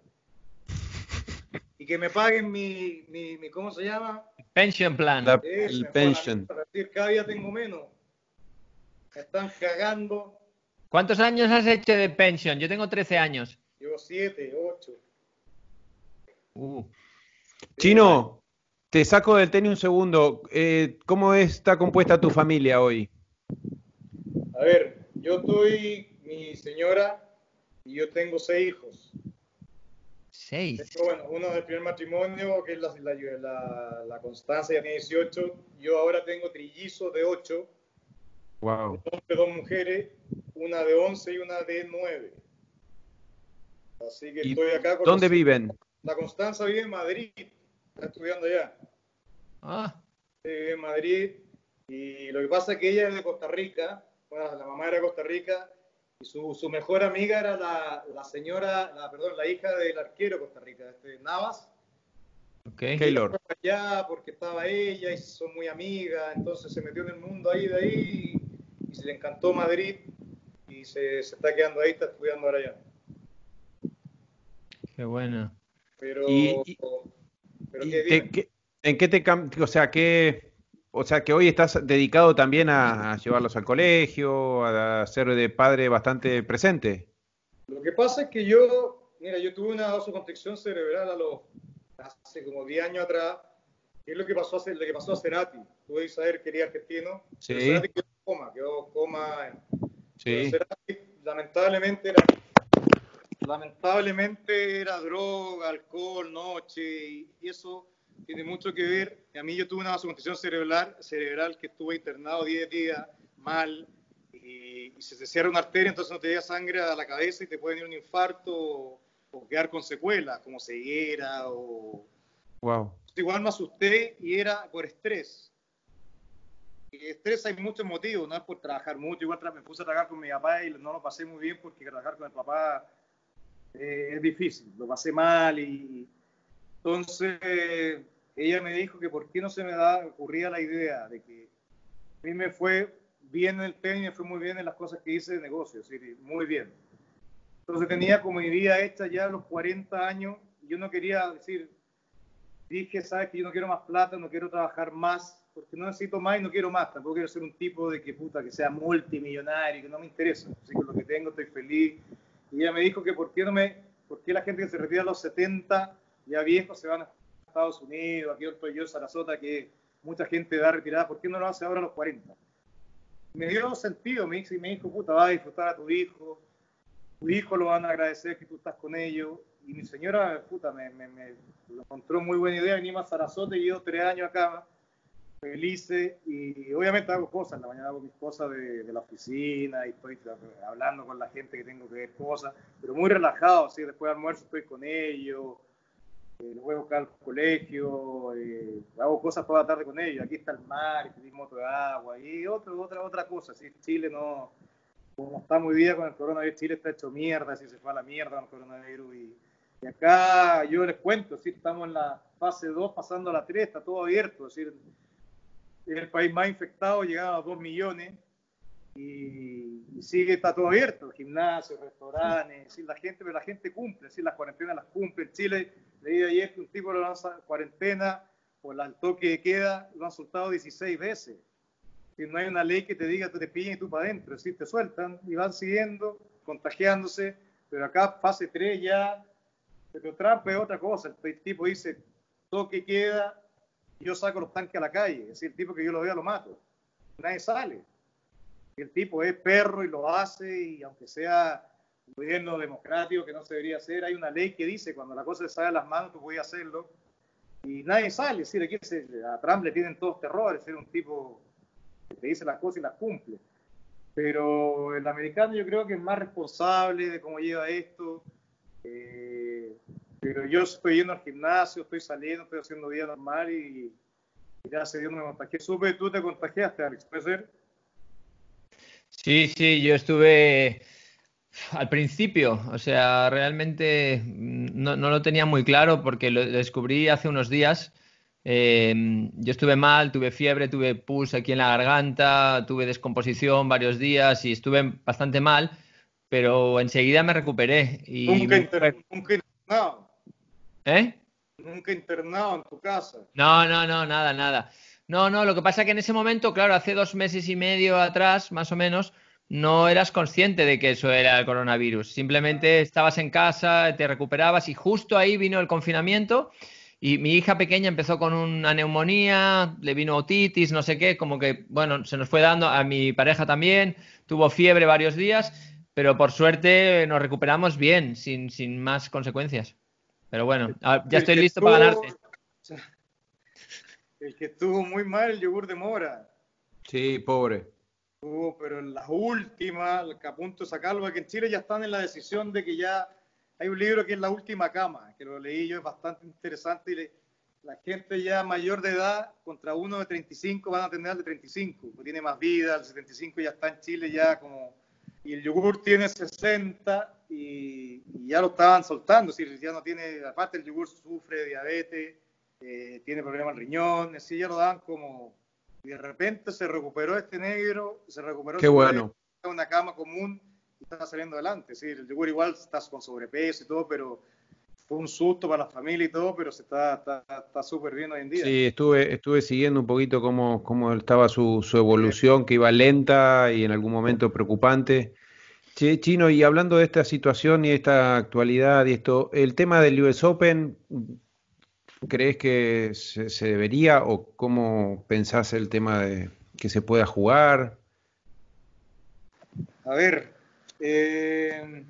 Y que me paguen mi, mi, mi ¿cómo se llama? Pension plan. La, Eso, el me fue a la pension. mierda. Es decir, cada día tengo menos. Me están cagando. ¿Cuántos años has hecho de pension? Yo tengo trece años. Llevo siete, ocho. Uh. Chino, te saco del tenis un segundo. Eh, ¿cómo está compuesta tu familia hoy? A ver, yo estoy, mi señora y yo tengo seis hijos. Seis. Tengo, bueno, uno del primer matrimonio, que es la, la, la, la Constanza, ya tiene dieciocho. Yo ahora tengo trillizos de ocho. Wow. Un hombre, dos mujeres, una de once y una de nueve. Así que estoy acá con ¿Dónde los... viven? La Constanza vive en Madrid, está estudiando allá. Ah. Vive en Madrid. Y lo que pasa es que ella es de Costa Rica. Bueno, la mamá era de Costa Rica. Y su, su mejor amiga era la, la señora, la, perdón, la hija del arquero de Costa Rica, este, Navas. Okay. Keylor. Allá porque estaba ella y son muy amigas, entonces se metió en el mundo ahí de ahí y, y se le encantó Madrid y se, se está quedando ahí, está estudiando ahora allá. Qué bueno. Pero, Y, y, pero y ¿qué? te, Dime. qué, ¿en qué te cam- o sea, qué, o sea, que hoy estás dedicado también a, a llevarlos al colegio, a ser de padre bastante presente? Lo que pasa es que yo, mira, yo tuve una vasoconstricción cerebral a los, hace como diez años atrás, que es lo que pasó a, lo que pasó a Cerati. Tú debes saber que era argentino, Sí. pero Cerati quedó en coma, quedó en coma. Sí. Cerati lamentablemente era, lamentablemente era droga, alcohol, noche, y, y eso tiene mucho que ver. A mí yo tuve una vasoconstricción cerebral, cerebral que estuve internado diez días mal, y, y se te cierra una arteria, entonces no te llega sangre a la cabeza y te puede venir un infarto o, o quedar con secuelas, como ceguera o... Wow. Igual me asusté y era por estrés. Y estrés hay muchos motivos, no es por trabajar mucho. Igual me puse a trabajar con mi papá y no lo pasé muy bien porque trabajar con el papá eh, es difícil. Lo pasé mal y entonces ella me dijo que por qué no se me da, ocurría la idea de que A mí me fue bien en el tenis, me fue muy bien en las cosas que hice de negocio, ¿sí? Muy bien. Entonces tenía como mi vida hecha ya a los cuarenta años, y yo no quería decir, dije, sabes que yo no quiero más plata, no quiero trabajar más, porque no necesito más y no quiero más, tampoco quiero ser un tipo de que puta, que sea multimillonario, que no me interesa, así que con lo que tengo estoy feliz. Y ella me dijo que por qué no me, por qué la gente que se retira a los setenta, ya viejos, se van a Estados Unidos, aquí estoy yo, Sarasota, que mucha gente da retirada, ¿por qué no lo hace ahora a los cuarenta? Me dio sentido, me dijo, y me dijo, puta, va a disfrutar a tu hijo, tu hijo lo van a agradecer que tú estás con ellos. Y mi señora, puta, me, me, me lo encontró muy buena idea, venimos a Sarasota y llevo tres años acá, felices, y obviamente hago cosas, en la mañana hago mis cosas de, de la oficina, y estoy hablando con la gente que tengo que ver cosas, pero muy relajado, ¿sí? Después de almuerzo estoy con ellos, eh, los voy a buscar al colegio, eh, hago cosas toda la tarde con ellos, aquí está el mar, y moto de agua, y otra, otra, otra cosa, ¿sí? Chile no... como está muy bien con el coronavirus, Chile está hecho mierda, si se fue a la mierda con el coronavirus. Y, y acá yo les cuento, ¿sí? Estamos en la fase dos, pasando a la tres, está todo abierto. Es decir, es el país más infectado, llegaba a dos millones y, y sigue, está todo abierto. Gimnasios, restaurantes, ¿sí? La gente, pero la gente cumple, ¿sí? Las cuarentenas las cumple. En Chile, leí ayer que un tipo lo lanza cuarentena por el toque de queda, lo han soltado dieciséis veces. Si no hay una ley que te diga, tú te pillen y tú para adentro, si te sueltan y van siguiendo, contagiándose, pero acá fase tres ya, pero Trump es otra cosa, el tipo dice, toque queda, yo saco los tanques a la calle, es decir, el tipo que yo lo vea lo mato, nadie sale, y el tipo es perro y lo hace, y aunque sea un gobierno democrático que no se debería hacer, hay una ley que dice, cuando la cosa se sale de las manos, tú puedes hacerlo, y nadie sale, es decir, aquí se, a Trump le tienen todos terror, es decir, un tipo que te dice las cosas y las cumple. Pero el americano yo creo que es más responsable de cómo lleva esto. Eh, pero yo estoy yendo al gimnasio, estoy saliendo, estoy haciendo vida normal y, y gracias a Dios no me contagié. Supe, tú te contagiaste, Alex, ¿puede ser? Sí, sí, yo estuve al principio, o sea, realmente no, no lo tenía muy claro porque lo descubrí hace unos días. Eh, yo estuve mal, tuve fiebre, tuve pus aquí en la garganta, tuve descomposición varios días y estuve bastante mal, pero enseguida me recuperé y Nunca, mi inter, mujer... nunca internado. ¿Eh? Nunca internado en tu casa. No, no, no, nada, nada. No, no, lo que pasa es que en ese momento, claro, hace dos meses y medio atrás, más o menos, no eras consciente de que eso era el coronavirus. Simplemente estabas en casa, te recuperabas y justo ahí vino el confinamiento y mi hija pequeña empezó con una neumonía, le vino otitis, no sé qué, como que, bueno, se nos fue dando, a mi pareja también, tuvo fiebre varios días, pero por suerte nos recuperamos bien, sin, sin más consecuencias. Pero bueno, ah, ya El estoy que listo para estuvo, ganarte. el que estuvo muy mal, el yogur de mora. Sí, pobre. Uh, pero en las últimas, que a punto de sacarlo, porque en Chile ya están en la decisión de que ya hay un libro que es La Última Cama, que lo leí yo, es bastante interesante, y le, la gente ya mayor de edad contra uno de treinta y cinco van a tener al de treinta y cinco, pues tiene más vida, el setenta y cinco ya está en Chile ya como... Y el yogur tiene sesenta y, y ya lo estaban soltando, es decir, ya no tiene, aparte el yogur sufre de diabetes, eh, tiene problemas al riñón, así ya lo dan como... Y de repente se recuperó este negro, se recuperó, Qué se puede bueno. a una cama común y está saliendo adelante. Sí, el yogur igual está con sobrepeso y todo, pero fue un susto para la familia y todo, pero se está está súper bien hoy en día. Sí, estuve, estuve siguiendo un poquito cómo, cómo estaba su, su evolución, que iba lenta y en algún momento preocupante. Che, Chino, y hablando de esta situación y esta actualidad y esto, el tema del U S Open, ¿crees que se, se debería o cómo pensás el tema de que se pueda jugar? A ver, eh,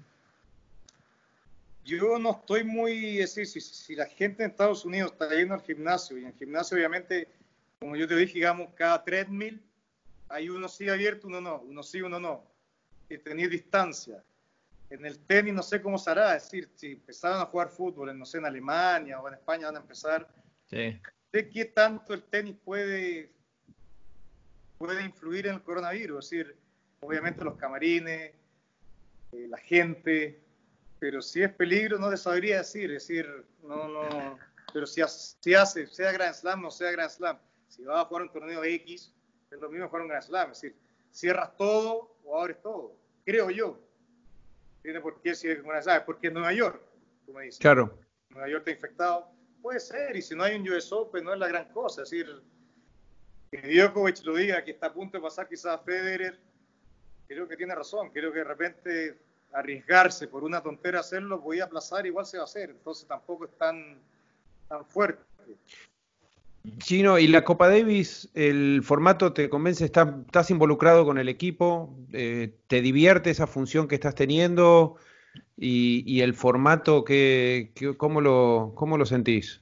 yo no estoy muy, es decir, si, si la gente en Estados Unidos está yendo al gimnasio, y en el gimnasio obviamente, como yo te dije, digamos, cada treadmill hay uno sí abierto, uno no, uno sí, uno no, que tenía distancia. En el tenis no sé cómo será, es decir, si empezaran a jugar fútbol, en, no sé, en Alemania o en España van a empezar, Sí. ¿de qué tanto el tenis puede, puede influir en el coronavirus? Es decir, obviamente los camarines, eh, la gente, pero si es peligro no te sabría decir, es decir, no, no, pero si, si hace, sea Grand Slam, no sea Grand Slam, si va a jugar un torneo X, es lo mismo jugar un Grand Slam, es decir, cierras todo o abres todo, creo yo. ¿Tiene por qué si es un Grand Slam? Es porque es Nueva York, tú me dices. Claro. Nueva York está infectado, puede ser, y si no hay un U S Open no es la gran cosa, es decir, que Djokovic lo diga, que está a punto de pasar quizás a Federer, creo que tiene razón, creo que de repente arriesgarse por una tontera hacerlo, voy a aplazar, igual se va a hacer, entonces tampoco es tan, tan fuerte. Chino, ¿y la Copa Davis, el formato te convence? ¿Estás, estás involucrado con el equipo? Eh, ¿te divierte esa función que estás teniendo? ¿Y, y el formato, que, que, ¿cómo, lo, cómo lo sentís?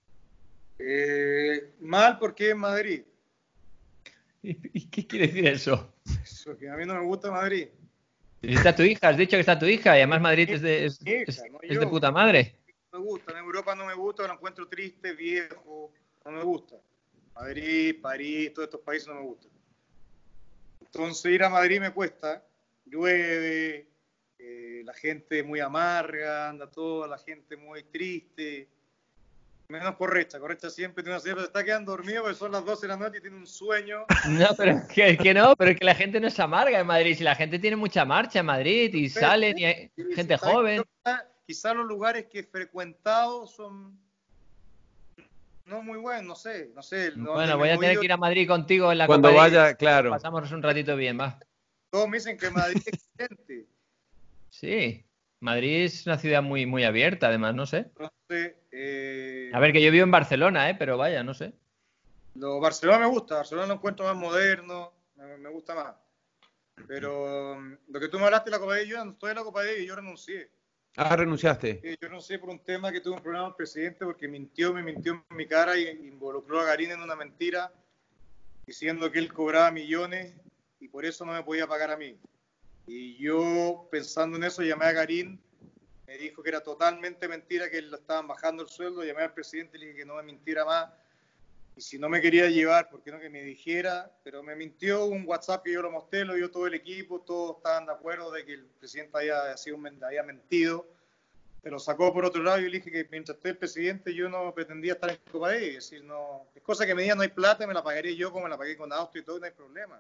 Eh, mal porque es Madrid. ¿Y qué quiere decir eso? Eso, que a mí no me gusta Madrid. Está tu hija, has dicho que está tu hija, y además Madrid es de, es, hija, es, no es yo. de puta madre. No me gusta, en Europa no me gusta, lo encuentro triste, viejo, no me gusta. Madrid, París, todos estos países no me gustan. Entonces ir a Madrid me cuesta, llueve, eh, la gente muy amarga, anda toda la gente muy triste. Menos Correcha, Correcha siempre tiene una siempre se está quedando dormido porque son las doce de la noche y tiene un sueño. No, pero es que, que no, pero es que la gente no es amarga en Madrid, si la gente tiene mucha marcha en Madrid y salen y hay Sí, gente está- joven. Quizás los lugares que he frecuentado son no muy buenos, no sé, no sé. donde Bueno, me voy he a tener movido, que ir a Madrid contigo en la Cuando Copa Davis. vaya, claro. Pasamos un ratito bien, va. todos me dicen que Madrid es excelente. Sí, Madrid es una ciudad muy, muy abierta, además, no sé. Entonces, eh, A ver, que yo vivo en Barcelona, ¿eh? Pero vaya, no sé. lo, Barcelona me gusta, Barcelona lo encuentro más moderno, me, me gusta más. Pero um, lo que tú me hablaste de la Copa Davis, yo no estoy en la Copa Davis, yo renuncié. Ah, renunciaste. Eh, Yo renuncié por un tema que tuve un problema con el presidente porque mintió, me mintió en mi cara y involucró a Garín en una mentira diciendo que él cobraba millones y por eso no me podía pagar a mí. Y yo, pensando en eso, llamé a Garín, me dijo que era totalmente mentira, que él lo estaban bajando el sueldo, llamé al presidente y le dije que no me mintiera más, y si no me quería llevar, ¿por qué no que me dijera? Pero me mintió un WhatsApp que yo lo mostré, lo vio todo el equipo, todos estaban de acuerdo de que el presidente había, sido, había mentido, se lo sacó por otro lado y yo le dije que mientras esté el presidente yo no pretendía estar en Copa Davis, es decir, no, es cosa que me digan no hay plata, me la pagaría yo como me la pagué con Austria y todo, no hay problema.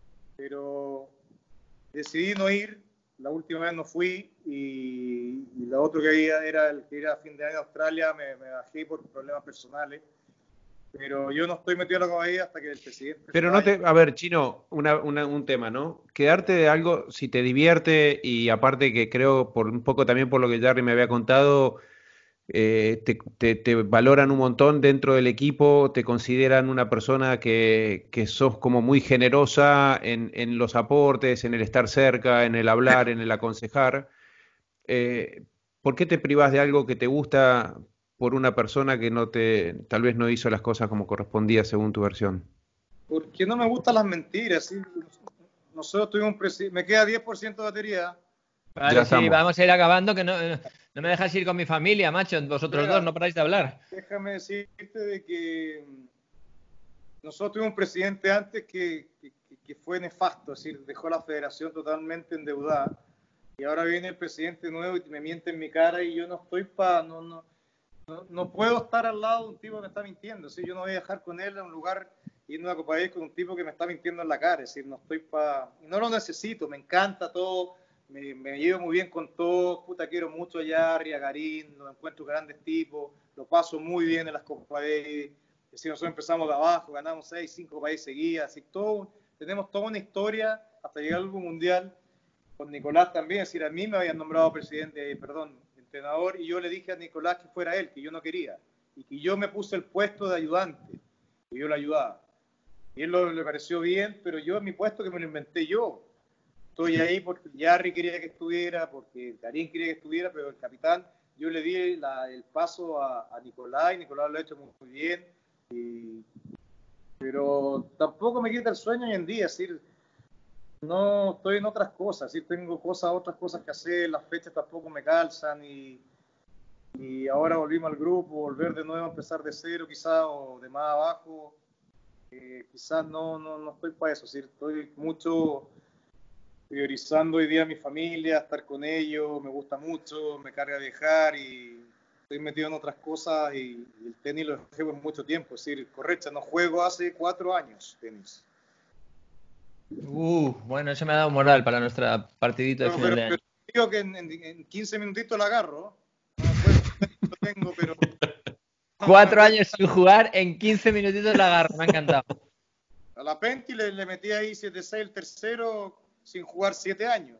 Pero decidí no ir, la última vez no fui y, y lo otro que había era el que ir a fin de año a Australia, me, me bajé por problemas personales, pero yo no estoy metido en la Copa Davis hasta que el presidente Pero no vaya. te, a ver, Chino, una, una- un tema, ¿no? Quedarte de algo, si te divierte, y aparte que creo, por un poco también por lo que Jerry me había contado, eh, te, te- te valoran un montón dentro del equipo, te consideran una persona que, que sos como muy generosa en, en los aportes, en el estar cerca, en el hablar, en el aconsejar. Eh, ¿por qué te privas de algo que te gusta por una persona que no te, tal vez no hizo las cosas como correspondía según tu versión? Porque no me gustan las mentiras. ¿Sí? Nosotros tuvimos un presidente, me queda diez por ciento de batería. Ya Vale, sí, estamos. vamos a ir acabando, que no, no me dejas ir con mi familia, macho. Vosotros Espera, dos no paráis de hablar. déjame decirte de que nosotros tuvimos un presidente antes que, que, que fue nefasto, es decir, dejó la federación totalmente endeudada. Y ahora viene el presidente nuevo y me miente en mi cara y yo no estoy para... No, no, no, no puedo estar al lado de un tipo que me está mintiendo. ¿Sí? Yo no voy a dejar con él en un lugar y en una Copa Davis con un tipo que me está mintiendo en la cara. Es decir, no estoy para... No lo necesito, me encanta todo, me, me llevo muy bien con todos. Puta, quiero mucho a Yarri, a Garín, los encuentro grandes tipos, lo paso muy bien en las Copa Davis. Es decir, nosotros empezamos de abajo, ganamos seis, cinco países seguidas. Así, todo, tenemos toda una historia hasta llegar al mundial. Con Nicolás también, es decir, a mí me habían nombrado presidente, perdón, entrenador, y yo le dije a Nicolás que fuera él, que yo no quería, y que yo me puse el puesto de ayudante, que yo lo ayudaba. Y él lo, le pareció bien, pero yo en mi puesto que me lo inventé yo. Estoy ahí porque Yarri quería que estuviera, porque Karim quería que estuviera, pero el capitán, yo le di la, el paso a, a Nicolás, y Nicolás lo ha hecho muy, muy bien, y, pero tampoco me quita el sueño hoy en día, es decir, no estoy en otras cosas, sí tengo cosas, otras cosas que hacer, las fechas tampoco me calzan y, y ahora volvimos al grupo, volver de nuevo a empezar de cero quizás o de más abajo, eh, quizás no, no, no estoy para eso, sí, estoy mucho priorizando hoy día a mi familia, estar con ellos, me gusta mucho, me carga viajar y estoy metido en otras cosas y, y el tenis lo dejé por mucho tiempo, es decir, correcto, no juego hace cuatro años tenis. Uh, bueno, eso me ha dado moral para nuestra partidito de Pero, final pero, de año. pero digo que en, en- en quince minutitos la agarro. No me acuerdo cuánto tengo, pero no me Cuatro acuerdo. años sin jugar, en quince minutitos la agarro, me ha encantado. A la Penti le, le metí ahí siete seis el tercero sin jugar siete años.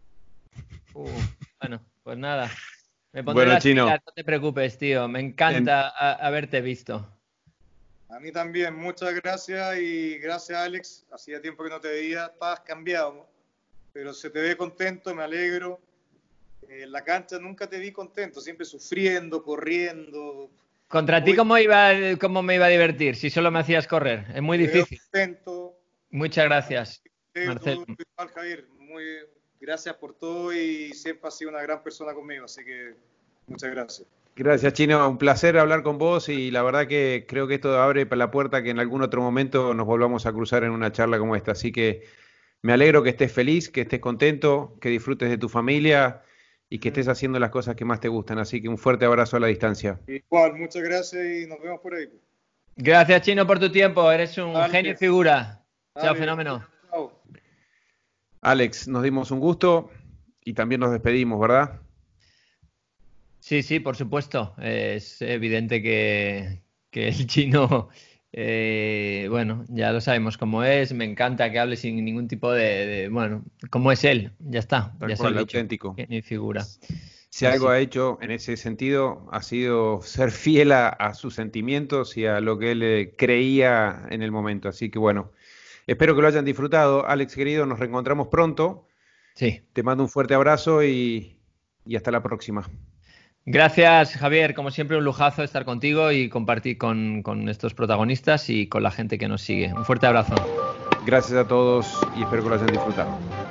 Uh, bueno, pues nada. Me pondré Bueno, las Chino, pilas, no te preocupes, tío. Me en- encanta a- haberte visto. A mí también, muchas gracias y gracias Alex. Hacía tiempo que no te veía, estabas cambiado, pero se te ve contento, me alegro. Eh, En la cancha nunca te vi contento, siempre sufriendo, corriendo. Contra ti, Hoy ¿cómo iba, cómo me iba a divertir si solo me hacías correr? Es muy te veo difícil. contento. Muchas gracias, Eh, Marcelo. Tú igual, Javier, muy gracias por todo y siempre has sido una gran persona conmigo, así que muchas gracias. Gracias, Chino. Un placer hablar con vos y la verdad que creo que esto abre la puerta que en algún otro momento nos volvamos a cruzar en una charla como esta. Así que me alegro que estés feliz, que estés contento, que disfrutes de tu familia y que estés haciendo las cosas que más te gustan. Así que un fuerte abrazo a la distancia. Igual, muchas gracias y nos vemos por ahí. Gracias, Chino, por tu tiempo. Eres un Dale, genio y figura. Chao, dale, fenómeno. chao. Alex, nos dimos un gusto y también nos despedimos, ¿verdad? Sí, sí, por supuesto. Es evidente que, que el Chino, eh, bueno, ya lo sabemos cómo es. Me encanta que hable sin ningún tipo de, de- bueno, cómo es él. Ya está, Tal ya se lo cual, he dicho. auténtico. Genio y figura. Si algo Así. ha hecho en ese sentido, ha sido ser fiel a, a sus sentimientos y a lo que él eh, creía en el momento. Así que bueno, espero que lo hayan disfrutado. Alex, querido, nos reencontramos pronto. Sí. Te mando un fuerte abrazo y, y hasta la próxima. Gracias, Javier. Como siempre, un lujazo estar contigo y compartir con, con estos protagonistas y con la gente que nos sigue. Un fuerte abrazo. Gracias a todos y espero que lo hayan disfrutado.